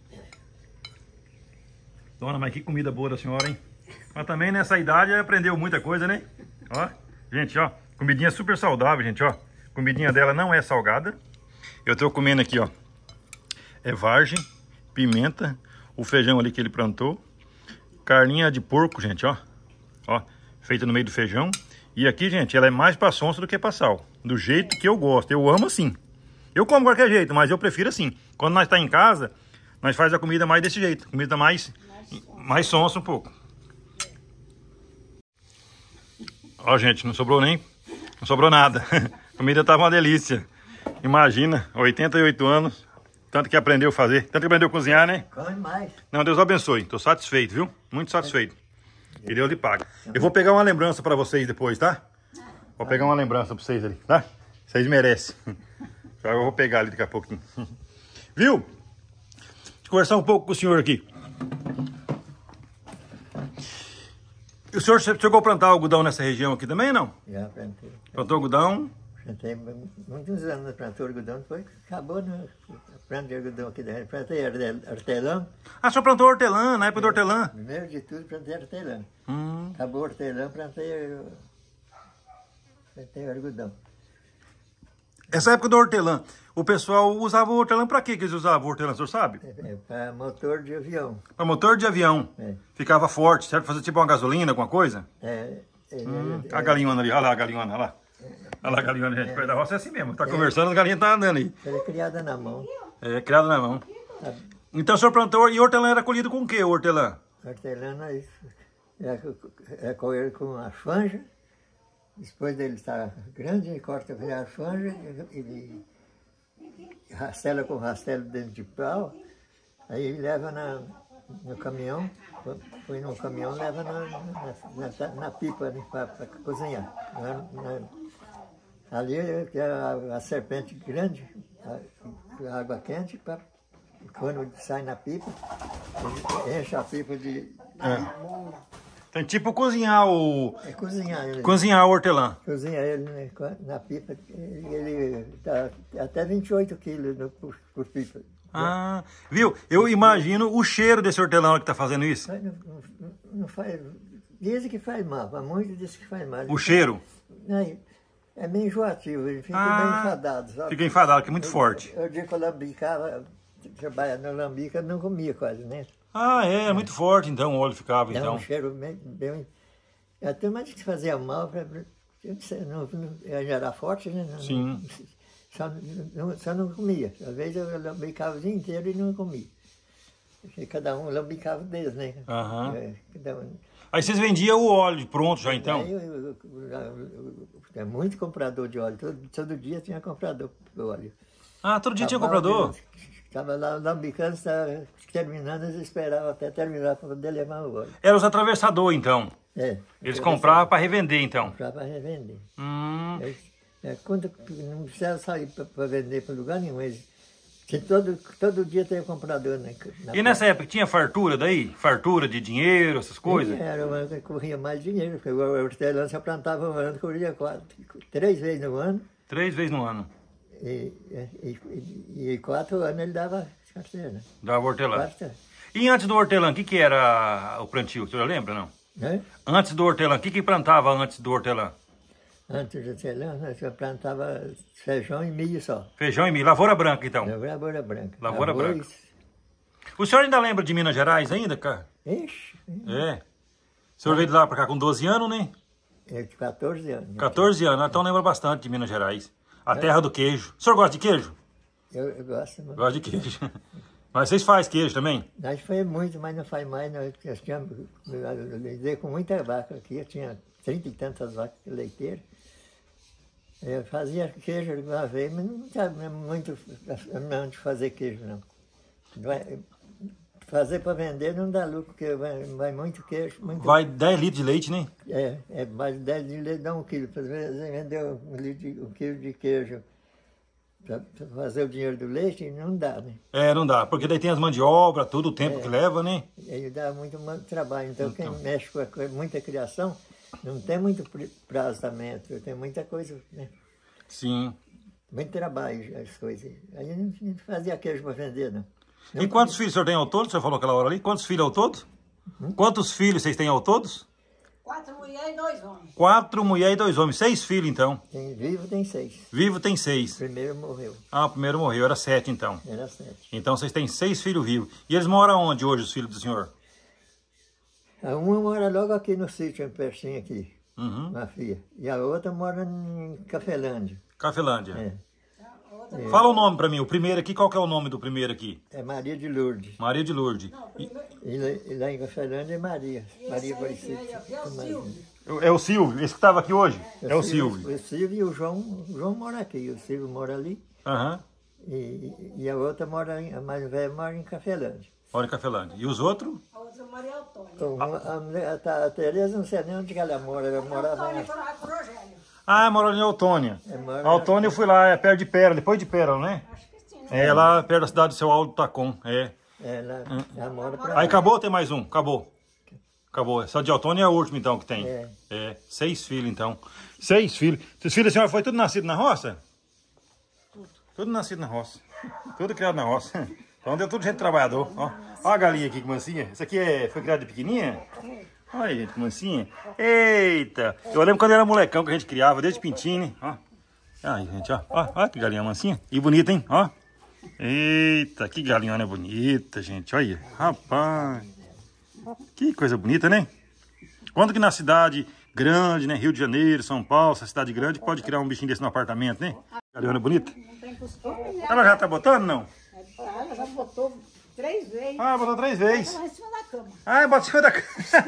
Dona, mas que comida boa da senhora, hein? Mas também nessa idade aprendeu muita coisa, né? Ó, gente, ó. Comidinha super saudável, gente, ó. Comidinha dela não é salgada. Eu tô comendo aqui, ó. É vargem, pimenta, o feijão ali que ele plantou. Carninha de porco, gente, ó. Ó, feita no meio do feijão. E aqui, gente, ela é mais pra sonsa do que pra sal. Do jeito que eu gosto. Eu amo assim. Eu como qualquer jeito, mas eu prefiro assim. Quando nós tá em casa, nós faz a comida mais desse jeito. Comida mais, mais sonsa um pouco. Ó, gente, não sobrou nem Não sobrou nada. A comida tava uma delícia. Imagina, oitenta e oito anos. Tanto que aprendeu a fazer. Tanto que aprendeu a cozinhar, né? Come mais. Não, Deus abençoe. Tô satisfeito, viu? Muito satisfeito. E Deus lhe paga. Eu vou pegar uma lembrança pra vocês depois, tá? Vou pegar uma lembrança pra vocês ali, tá? Vocês merecem. Já eu vou pegar ali daqui a pouquinho. Viu? Deixa eu conversar um pouco com o senhor aqui. O senhor chegou a plantar algodão nessa região aqui também, não? Já plantei. Plantou algodão? Plantei muitos anos, plantou algodão, depois acabou né? Plantio de algodão aqui dentro. Plantei hortelã. Ah, o senhor plantou hortelã, na época do hortelã? Primeiro de tudo, plantei hortelã. Hum. Acabou o hortelã, plantei, plantei algodão. Essa época do hortelã, o pessoal usava o hortelã pra quê que eles usavam o hortelã, o senhor sabe? É, é para motor de avião. Para motor de avião. É. Ficava forte, certo? Fazer tipo uma gasolina, alguma coisa? É, é, Hum, é, a galinhona ali, olha lá a galinhona, olha lá. Olha lá a galinhona, gente. Perto da roça é assim mesmo. Tá conversando, as galinhas tá andando aí. ela é criada na mão. É, criada na mão. Então o senhor plantou, e o hortelã era colhido com o quê, o hortelã? Hortelã é, é, é colher com a franja. Depois dele estar grande, corta a franja e, e rastela com rastelo dentro de pau. Aí leva na, no caminhão, põe no caminhão, leva na, na, na, na pipa né, para cozinhar. Na, na, ali é a, a serpente grande, a, a água quente, pra, quando sai na pipa, enche a pipa de... É. Tem tipo cozinhar o... É cozinhar ele. Cozinhar o hortelã. Cozinha ele né, na pipa, ele dá até vinte e oito quilos no, por, por pipa. Ah, viu? Eu imagino o cheiro desse hortelã que tá fazendo isso. Não, não, não faz... Dizem que faz mal, mas muitos dizem que faz mal. O cheiro? É, é meio enjoativo, ele fica Ah, meio enfadado. Sabe? Fica enfadado, que é muito eu, forte. Eu, eu digo que eu lambicava, trabalhando na lambica, não comia quase, né? Ah, é, é muito forte então, o óleo ficava, Dá então. um cheiro bem... bem até mais que fazia mal, pra, eu não sei, não, não, já era forte, né? Não, Sim. Só não, só não comia. Às vezes eu lambicava o dia inteiro e não comia. Porque cada um lambicava deles, né? Aham. É, cada um. Aí vocês vendiam o óleo pronto já, então? Aí eu, eu, eu, eu, é muito comprador de óleo. Todo, todo dia tinha comprador de óleo. Ah, todo dia tinha comprador? Estava lá lambicando, estava terminando, eles esperavam até terminar para poder levar o óleo. Eram os atravessadores, então? É. Eles compravam para revender, então? Compravam para revender. Hum. É, é, quando não precisava sair para vender para lugar nenhum, eles, todo, todo dia tem comprador. Né, na E nessa época tinha fartura daí? Fartura de dinheiro, essas coisas? Sim, era uma que corria mais dinheiro, porque o hortelã só plantava um ano, corria quatro, três vezes no ano. Três vezes no ano. E, e, e, e quatro anos ele dava carteira. Dava hortelã. Quatro, E antes do hortelã, o que, que era o plantio? O senhor lembra, não? né? Antes do hortelã, o que, que plantava antes do hortelã? Antes do hortelã, nós só plantava feijão e milho só. Feijão e milho. Lavoura branca, então? Lavoura branca. Lavoura Arroz. branca. O senhor ainda lembra de Minas Gerais ainda, cara? Ixi, É. O senhor veio de lá pra cá com doze anos, né? é de quatorze anos. quatorze anos, então lembra bastante de Minas Gerais. A terra do queijo. O senhor gosta de queijo? Eu, eu gosto. Mas... Gosta de queijo. Mas vocês fazem queijo também? Nós foi muito, mas não faz mais. Nós, nós tínhamos, eu lidei com muita vaca aqui, eu tinha trinta e tantas vacas leiteiras. Eu fazia queijo uma vez, mas não tinha muito não de fazer queijo, não. Vai, fazer para vender não dá lucro, porque vai, vai muito queijo. Muito, Vai dez litros de leite, né? É, é mais de dez de leite dá um quilo. Às vezes vender um, litro de, um quilo de queijo para fazer o dinheiro do leite, não dá, né? É, não dá, porque daí tem as maniobras, tudo o tempo É. que leva, né? Aí dá muito trabalho. Então, Então. quem mexe com a, com muita criação, não tem muito prazo também, tem muita coisa, né? Sim. Muito trabalho as coisas. Aí não, não fazia queijo para vender, não. E quantos filhos o senhor tem ao todo? O senhor falou aquela hora ali. Quantos filhos ao todo? Hum? Quantos filhos vocês têm ao todos? Quatro mulheres e dois homens. Quatro mulheres e dois homens. Seis filhos, então. Tem, vivo tem seis. Vivo tem seis. O primeiro morreu, Ah, o primeiro morreu, era sete, então. era sete. Então vocês têm seis filhos vivos. E eles moram onde hoje, os filhos do senhor? A uma mora logo aqui no sítio, pertinho aqui, Uhum. uma filha. E a outra mora em Cafelândia. Cafelândia. É, Fala o nome pra mim. O primeiro aqui, qual que é o nome do primeiro aqui? é Maria de Lourdes. Maria de Lourdes. E- E lá, e lá em Cafelândia é Maria. Maria Aparecida. Aqui é o Silvio. É o Silvio, esse que estava aqui hoje? Eu é o Silvio. Silvio. O Silvio e o João, o João mora aqui, o Silvio mora ali. Aham. Uhum. E, e a outra mora, em, a mais velha mora em Cafelândia. Mora em Cafelândia. E os outros? A outra mora em Autônia. Então, a, a, a Tereza não sei nem onde que ela mora, ela morava em... Ah, mora em Autônia. É, mora... Autônia eu fui lá, é perto de Pérola, depois de Pérola, né? Acho que sim. É lá perto da cidade do seu Aldo Tacom, é. É, ela, ela mora pra Aí lá. acabou ou tem mais um? Acabou. Acabou. Só de Autônia é o último então que tem. É. É. Seis filhos então. Seis filhos. Seus filhos da senhora foi tudo nascido na roça? Tudo. Tudo nascido na roça. Tudo criado na roça. Então deu tudo gente trabalhador. Ó, ó a galinha aqui, que mansinha. Isso aqui é, foi criado de pequenininha? Olha, gente, que mansinha. Eita. Eu lembro quando era molecão que a gente criava, desde pintinho, né? Ó. Aí, gente, ó. Ó, ó que galinha mansinha. E bonita, hein? Ó. Eita, que galinhona bonita, gente. Olha, rapaz. Que coisa bonita, né? Quando que na cidade grande, né? Rio de Janeiro, São Paulo, essa cidade grande, pode criar um bichinho desse no apartamento, né? Galinhona bonita. Não tem costume. Ela já tá botando, não? Ela já botou três vezes. Ah, botou três vezes. Ela em cima da cama. Ah, bota em cima da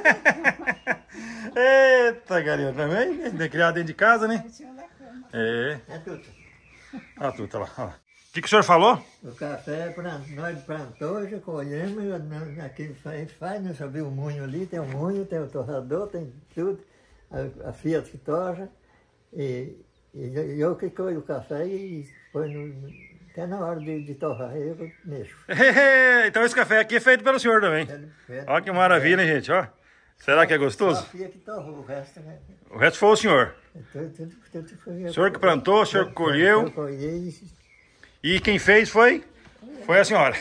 cama. Eita, galinha também. É criada dentro de casa, né? Em cima da cama. É. É tudo. Olha a tuta lá. Olha lá. O que, que o senhor falou? O café, plant, nós plantamos, já colhemos, aqui faz, faz, né? Só viu o moinho ali, tem o moinho, tem o torrador, tem tudo, a, a Fiat que torra, e, e eu que colho o café e põe no, até na hora de, de torrar, eu mexo. Então esse café aqui é feito pelo senhor também. Olha que maravilha, hein, gente, ó. Será que é gostoso? A Fiat que torrou, o resto, né? O resto foi o senhor. Tudo, tudo, tudo foi O senhor que plantou, o senhor que colheu. Eu colhei. E quem fez foi? Foi a senhora.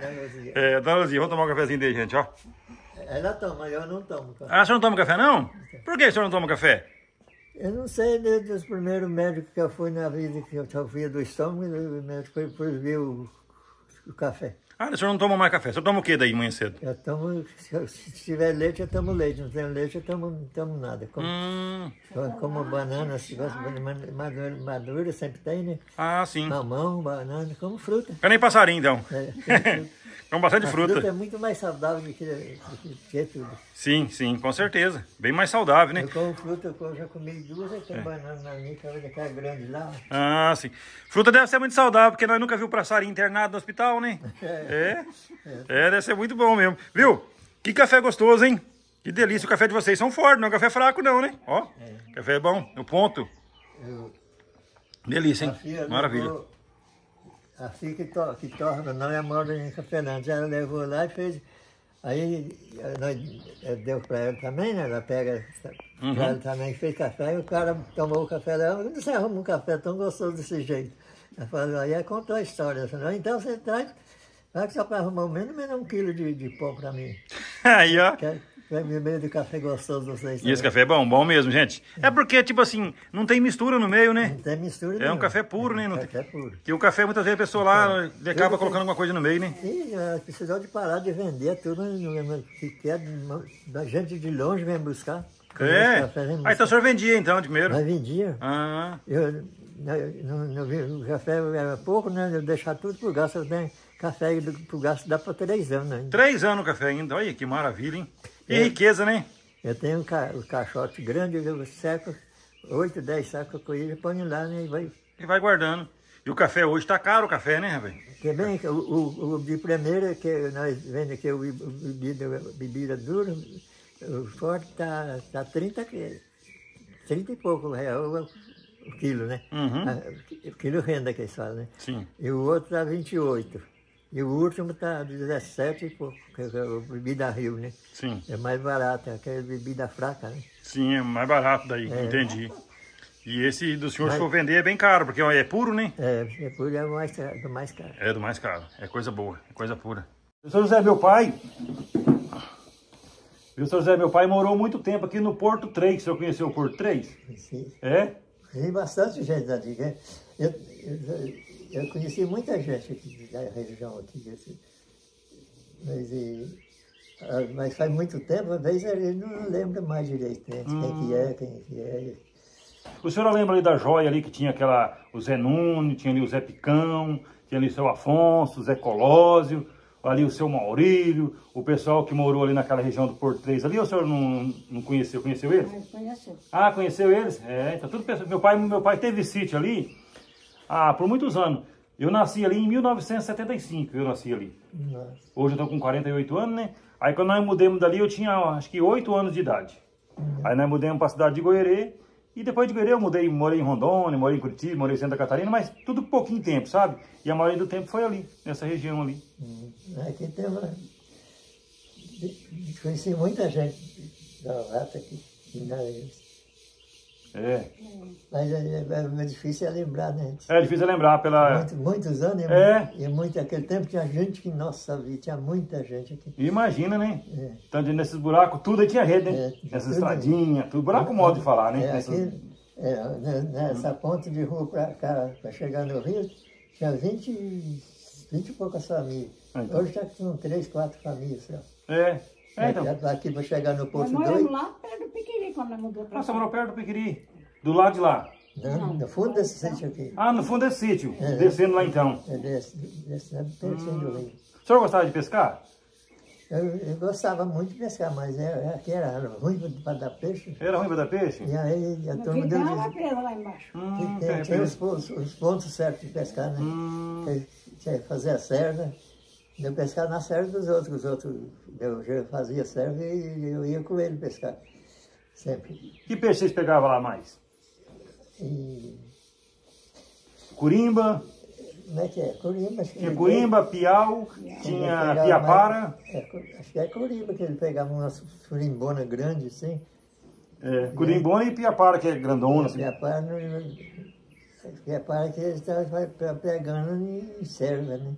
É, dona Luzia, vamos tomar um cafezinho dele, gente, ó. Ela toma, eu não tomo café. Ah, o senhor não toma café, não? Por que o senhor não toma café? Eu não sei, desde os primeiros médicos que eu fui na vida, que eu sofria do estômago, o médico foi proibir o café. Ah, o senhor não toma mais café. O senhor toma o que daí, manhã cedo? Eu tomo, se, eu, se tiver leite, eu tomo leite. Não tenho leite, eu tomo, não tomo nada. Como, Hum. como banana, se gosta de madura, madura, sempre tem, né? Ah, sim. Mamão, banana, como fruta. É nem passarinho, então. É, Com bastante a fruta. fruta é muito mais saudável do que, do que, que tudo. Sim, sim, com certeza. Bem mais saudável, né? Eu como fruta, eu já comi duas, eu tenho é. banana na minha, que é aquela grande lá. Ah, sim. Fruta deve ser muito saudável, porque nós nunca viu passarinho internado no hospital, né? É. É, é deve ser muito bom mesmo. Viu? Que café gostoso, hein? Que delícia. O café de vocês são fortes, não é café fraco não, né? Ó, é. Café é bom, no ponto. Eu... Delícia, hein? Maravilha. Levou, a filha que, to, que torna, não é mora em Cafelândia, ela levou lá e fez... Aí nós, deu para ela também, né? Ela pega, uhum. Ela também fez café, e o cara tomou o café dela. Não se arruma um café tão gostoso desse jeito. Ela falou, aí ela contou a história. Falou, então você traz, vai que só para arrumar menos menos um quilo de, de pão para mim. Aí, ó. Quer, quer meio de café gostoso vocês. E esse café é bom, bom mesmo, gente. É porque, tipo assim, não tem mistura no meio, né? Não tem mistura. É nenhuma. Um café puro, né? Não café tem... puro. E o café, muitas vezes, a pessoa lá é. acaba eu colocando alguma coisa no meio, né? Sim, precisou de parar de vender tudo, que quer, da gente de longe vem buscar. É? Ah, então o senhor vendia, então, de primeiro? Nós vendia. Ah. Eu, não, não, o café era pouco, né? Eu deixar tudo pro gasto, eu tenho café pro gasto dá para três anos ainda. Três anos o café ainda, olha que maravilha, hein? E é. riqueza, né? Eu tenho um, ca, um caixote grande, eu seco, oito, dez sacos com ele, põe lá, né? E vai... E vai guardando. E o café hoje tá caro, o café, né, rapaz? Que bem, o, o, o de primeira, que nós vendemos aqui, o bebida, bebida dura, o forte tá, tá trinta, trinta e pouco real o, o quilo, né? Uhum. A, o quilo renda que eles falam, né? Sim. E o outro tá vinte e oito. E o último tá dezessete e pouco, que é a bebida Rio, né? Sim. É mais barato, é aquela bebida fraca, né? Sim, é mais barato daí, é. Entendi. E esse do senhor, Mas... se for vender, é bem caro, porque é puro, né? É, é puro, é mais, do mais caro. É do mais caro, é coisa boa, é coisa pura. O senhor José, meu pai... O senhor José, meu pai morou muito tempo aqui no Porto três, o senhor conheceu o Porto três? Sim. É? Tem bastante gente daqui, né? Eu, eu, eu conheci muita gente aqui da região aqui, assim. Mas, e, mas faz muito tempo, às vezes ele não lembra mais direito, né? Hum. Quem que é, quem que é. O senhor lembra ali da joia ali que tinha aquela, o Zé Nunes, tinha ali o Zé Picão, tinha ali o seu Afonso, o Zé Colósio. ali o seu Maurílio, o pessoal que morou ali naquela região do Porto três ali, ou o senhor não, não conheceu? Conheceu eles? Mas conheceu. Ah, conheceu eles? É, então tudo pessoal. Meu pai, meu pai teve sítio ali ah, por muitos anos. Eu nasci ali em mil novecentos e setenta e cinco, eu nasci ali. Nossa. Hoje eu tô com quarenta e oito anos, né? Aí quando nós mudamos dali, eu tinha acho que oito anos de idade. Uhum. Aí nós mudamos para a cidade de Goierê. E depois de Goierê eu mudei, morei em Rondônia, morei em Curitiba, morei em Santa Catarina, mas tudo pouquinho tempo, sabe? E a maioria do tempo foi ali, nessa região ali. Uhum. Aqui tem uma... Conheci muita gente da Rata aqui. É. Mas é, é, é difícil é lembrar, né? É difícil lembrar pela... Muito, muitos anos. É. E muito, aquele tempo tinha gente que, nossa vida, tinha muita gente aqui. Imagina, né? É. Tanto nesses buracos, tudo aí tinha rede, né? É, Essas estradinhas, tudo. Buraco, modo de falar, né? É, Essas... aqui, é, nessa ponte de rua para cá, para chegar no Rio, tinha vinte, vinte e poucas famílias. Ah, então. Hoje está com três, quatro famílias só. É. É, então. Aqui para chegar no Porto Nós dois. moramos lá perto do Piquiri, quando nós mudou para Ah, você morou perto do Piquiri? Do lado de lá? Não, no fundo desse sítio aqui. Ah, no fundo desse sítio. É. Descendo lá então. É desse, desse é pertinho do Rio. O senhor gostava de pescar? Eu, eu gostava muito de pescar, mas é, aqui era ruim para dar peixe. Era ruim para dar peixe? E aí a Não turma deu... ficava presa lá embaixo. Hum, Tem, tem, tem os, pontos, os pontos certos de pescar, né? Hum. Que- que fazer a serva, eu pescar na serva dos outros, os outros eu já fazia serva e eu ia com ele pescar, sempre. Que peixe vocês pegavam lá mais? E, Curimba, como é que é? Corimba. acho que tinha ele- curimba, piau, ele tinha pegava piapara. mais- é, cu- acho que é corimba, que ele pegava uma surimbona grande assim. É, curimbona e piapara, que é grandona. Assim. Piapara, piapara que ele estava pegando em serva, né?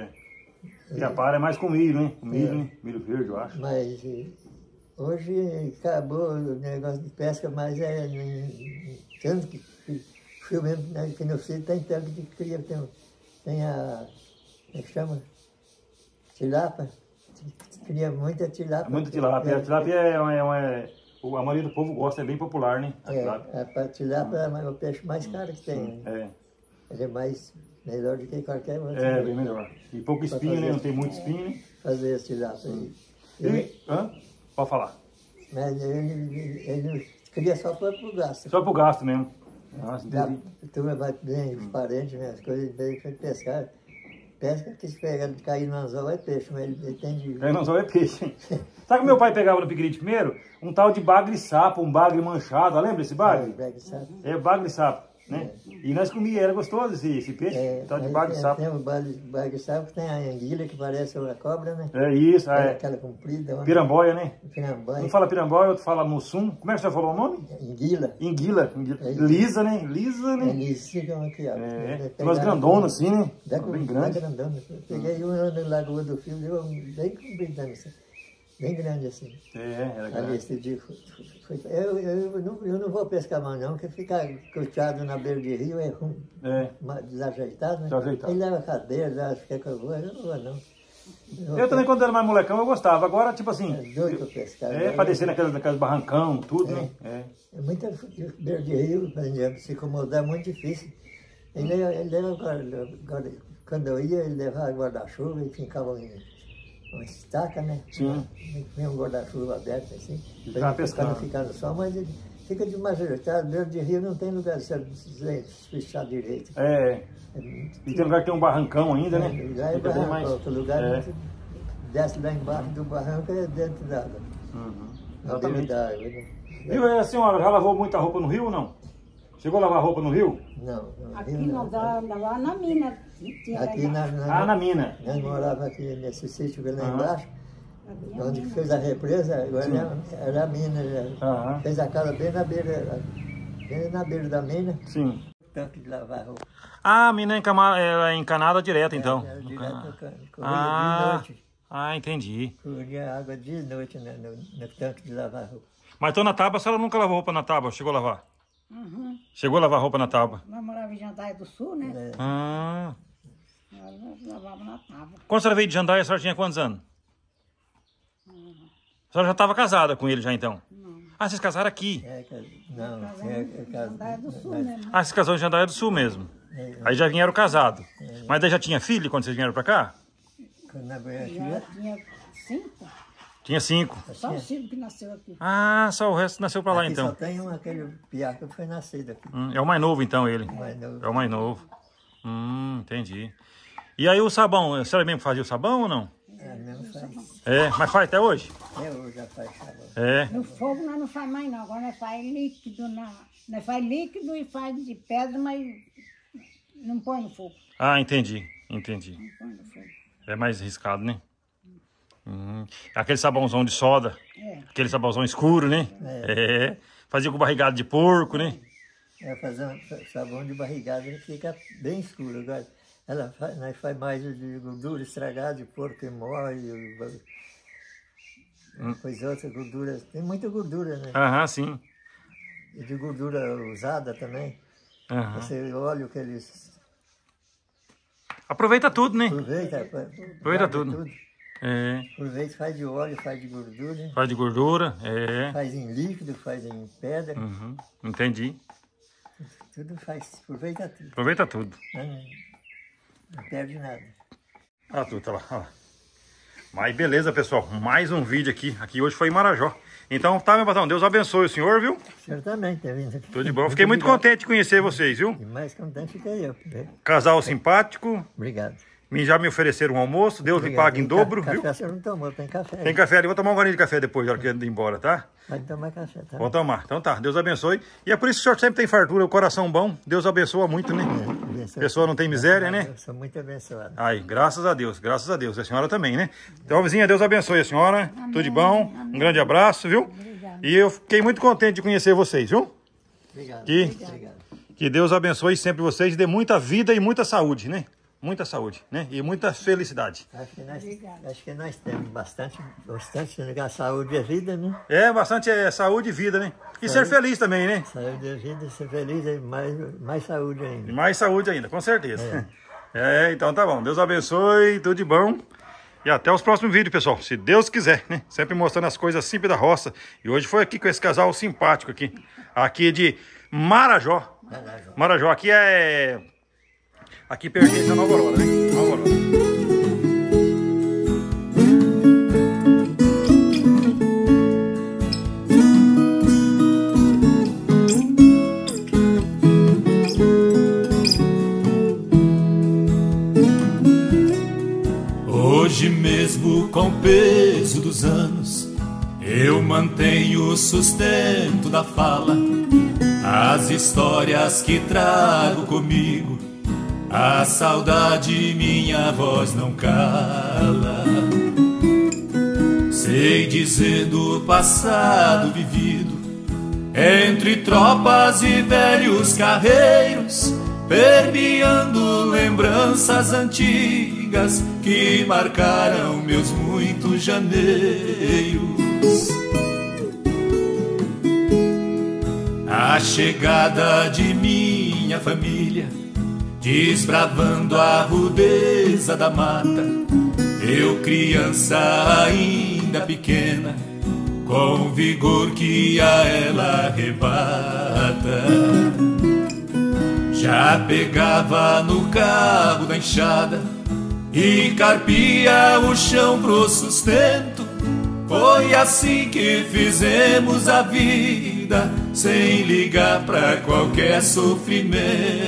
É. Piapara é mais com milho, né? Milho, né? Milho verde, eu acho. Mas eh, hoje acabou o negócio de pesca, mas é eh, tanto que fio mesmo, né, que no sítio tem tanto que cria, tem, tem a, como é que chama? Tilapa, cria muita tilapa. Muita tilápia. A tilápia é, uma, é, uma, é a maioria do povo gosta, é bem popular, né? A É, tilápia. a tilapa é o peixe mais caro que tem, né? É, Ele é mais, melhor do que qualquer outro. é bem melhor. E pouco espinho, né? Não tem muito espinho, né? Fazer esse tilapa aí. E, hã? Pode falar. Mas ele, ele cria só para o gasto. Só pro gasto mesmo. Nossa, Dá, entendi. a turma vai bem, os parentes, né, as coisas, veio para pescar. Pesca que se pega, cair no anzol é peixe, mas ele, ele tem de... É, não só é peixe. Sabe o que meu pai pegava no piquiri de primeiro? Um tal de bagre sapo, um bagre manchado. Lembra esse bagre? Pega, sabe? É bagre sapo, né? E nós comíamos, era gostoso esse, esse peixe, É, tal de mas bagre tem, sapo. tem o bagre, bagre sapo, que tem a anguila que parece uma cobra, né? É isso, É. é. Aquela comprida. uma- Piramboia, né? Piramboia. Um fala piramboia, outro fala mussum. Como é que você falou o nome? Anguila. Enguila. Enguila. É isso. Lisa, né? Lisa, né? Eles ficam aqui, ó. É, Pegaram tem umas grandonas assim, né? Bem, Bem bem grandes. grandona. Eu peguei uma na Lagoa do Fio, deu um- bem comprida, assim. Bem grande assim. É, era Ali grande. esse dia foi, foi- foi- eu, eu, não, eu não vou pescar mais não, porque ficar coteado na beira de rio é ruim, É. ma- desajeitado, né? Desajeitado. Ele leva cadeira, acho que é que eu vou, eu não vou não. Eu, Eu também, quando era mais molecão, eu gostava. Agora, tipo assim, É doido pra pescar. é Agora, pra descer naquelas, naquelas barrancão, tudo, né? É. É muita beira de rio, por exemplo, se incomodar é muito difícil. Ele, ele leva guarda, guarda, quando eu ia, ele levava guarda-chuva e ficava em uma estaca, né? Sim. Tinha um guarda-chuva aberto assim, E para ficava ele pescando. não ficar no sol, mas ele fica de majoritado, beira de rio não tem lugar certo de se fechar direito. É. É muito- E tem lugar que tem um barrancão ainda, né? Lá é Fica bem barranco, mais. outro lugar É. muito- desce lá embaixo do barranco é dentro da água. Uhum. Na beira Exatamente. da água. Né? Viu, a senhora já lavou muita roupa no rio ou não? Chegou a lavar roupa no rio? Não, não, Aqui rio nós andava na mina. Tinha Aqui lá na, embaixo. na, Ah, na mina. nós morávamos aqui nesse sítio que é lá Aham. embaixo, Havia onde mina. fez a represa, agora Sim. era, era a mina. Já. Aham. Fez a casa bem na beira, bem na beira da mina. Sim. Tanque de lavar roupa. Ah, a mina é encama- é encanada direto, então. Era direto no cano. Corria Ah, de noite. ah, entendi. Corria água de noite no, no, no tanque de lavar roupa. Mas então na tábua, a senhora nunca lavou roupa na tábua? Chegou a lavar? Uhum. Chegou a lavar roupa na tábua? Nós morávamos em Jandaia do Sul, né? É, Ah. Nós lavávamos na tábua. Quando a senhora veio de Jandaia, a senhora tinha quantos anos? A senhora já estava casada com ele já, então? Não. Ah, vocês casaram aqui? é, ca- não, Casamos é, é, em casa- Jandaia do Sul mas- mesmo. Ah, vocês casaram em Jandaia do Sul mesmo. é, Aí já vieram casados. Mas daí já tinha filho quando vocês vieram pra cá? Quando na Goiânia Já tinha, tinha cinco. Tinha cinco. Só o Ciro que nasceu aqui. Ah, só o resto nasceu pra lá aqui então. só tem um, aquele piá que foi nascido aqui. Hum, é o mais novo então ele. Mas não, É o mais novo. Hum, entendi. E aí o sabão, você era mesmo que fazia o sabão ou não? é, não faz. É, mas faz até hoje? Até hoje já faz sabão. É. No fogo nós não faz mais não, agora nós faz líquido, na, nós faz líquido e faz de pedra, mas não põe no fogo. Ah, entendi, entendi. Não põe no fogo. É mais arriscado, né? Hum. Aquele sabãozão de soda, É. aquele sabãozão escuro, né? É. Fazia com barrigada de porco, né? É fazer um sabão de barrigada, ele fica bem escuro. Agora, ela faz, nós faz mais de gordura estragada, de porco e mole, depois outra gordura. Tem muita gordura, né? Aham, sim. E de gordura usada também. Aham. Você olha o que eles Aproveita tudo, né? aproveitam. Aproveita tudo. É. Aproveita, faz de óleo, faz de gordura, Faz de gordura, é. faz em líquido, faz em pedra, Uhum. Entendi. tudo faz, aproveita tudo. Aproveita tudo. Não, não perde nada. Ah, tudo tá lá, ó lá. Mas beleza, pessoal. Mais um vídeo aqui. Aqui hoje foi em Marajó. Então, tá, meu patrão. Deus abençoe o senhor, viu? Certamente, tá vindo aqui. Tudo de bom. Fiquei muito contente de conhecer vocês, viu? E mais contente fiquei eu. Casal simpático. Obrigado. Me já me ofereceram um almoço. Deus me paga em Tem dobro, ca viu? Café você não tomou, tem café. Tem café ali. Vou tomar um golinho de café depois, na hora que eu ir embora, tá? Pode tomar café, tá? Vou tomar. Então tá. Deus abençoe. E é por isso que o senhor sempre tem fartura, o coração bom. Deus abençoa muito, né? Abençoe. Pessoa não tem miséria, né? Eu sou muito abençoado. Ai, graças a Deus, graças a Deus. A senhora também, né? Então, vizinha, Deus abençoe a senhora. Amém, Tudo de bom. amém. Um grande abraço, viu? Obrigada. E eu fiquei muito contente de conhecer vocês, viu? Obrigado. Que, Obrigado. que Deus abençoe sempre vocês e dê muita vida e muita saúde, né? Muita saúde, né? E muita felicidade. Acho que, nós, Obrigada. acho que nós temos bastante, bastante né? Saúde é vida, né? É, bastante é, saúde e vida, né? E ser feliz também, né? Saúde é vida, ser feliz é mais, mais saúde E ainda. mais saúde ainda, com certeza. É. Então tá bom. Deus abençoe, tudo de bom. E até os próximos vídeos, pessoal. Se Deus quiser, né? Sempre mostrando as coisas simples da roça. E hoje foi aqui com esse casal simpático aqui. Aqui de Marajó. Marajó. Marajó. Aqui é... Aqui pertence a Nova Aurora, né? Nova Aurora. Hoje mesmo, com o peso dos anos, eu mantenho o sustento da fala. As histórias que trago comigo, a saudade minha voz não cala. Sei dizer do passado vivido, entre tropas e velhos carreiros, permeando lembranças antigas que marcaram meus muitos janeiros. A chegada de minha família, desbravando a rudeza da mata, eu criança ainda pequena, com vigor que a ela arrebata. Já pegava no cabo da enxada e carpia o chão pro sustento. Foi assim que fizemos a vida, sem ligar pra qualquer sofrimento.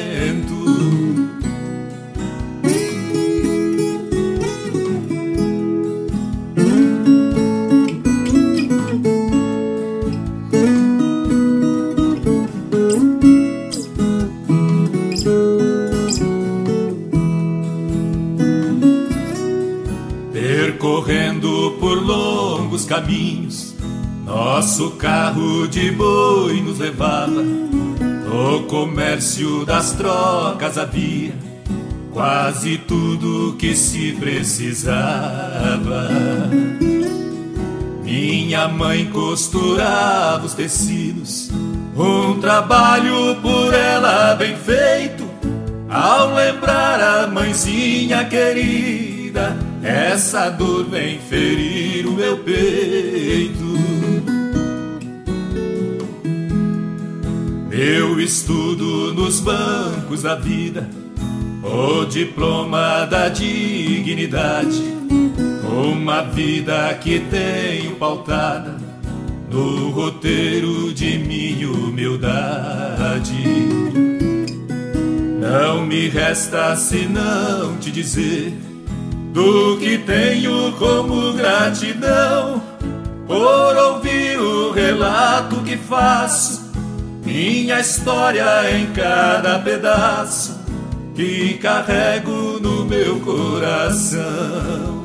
Percorrendo por longos caminhos, nosso carro de boi nos levava. No comércio das trocas havia quase tudo que se precisava. Minha mãe costurava os tecidos, um trabalho por ela bem feito. Ao lembrar a mãezinha querida, essa dor vem ferir o meu peito. Meu estudo nos bancos da vida o diploma da dignidade, uma vida que tenho pautada no roteiro de minha humildade. Não me resta senão te dizer do que tenho como gratidão por ouvir o relato que faço, minha história em cada pedaço que carrego no meu coração.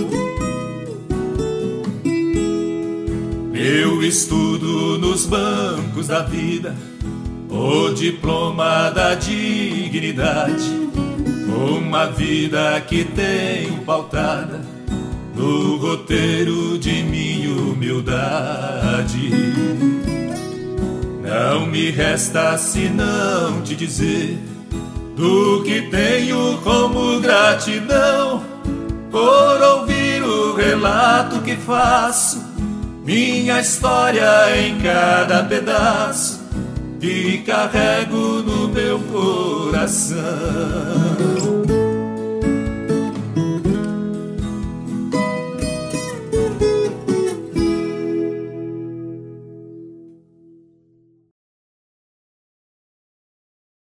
Meu estudo nos bancos da vida, o diploma da dignidade, uma vida que tenho pautada no roteiro de minha humildade. Não me resta senão te dizer do que tenho como gratidão por ouvir o relato que faço, minha história em cada pedaço que carrego no meu coração.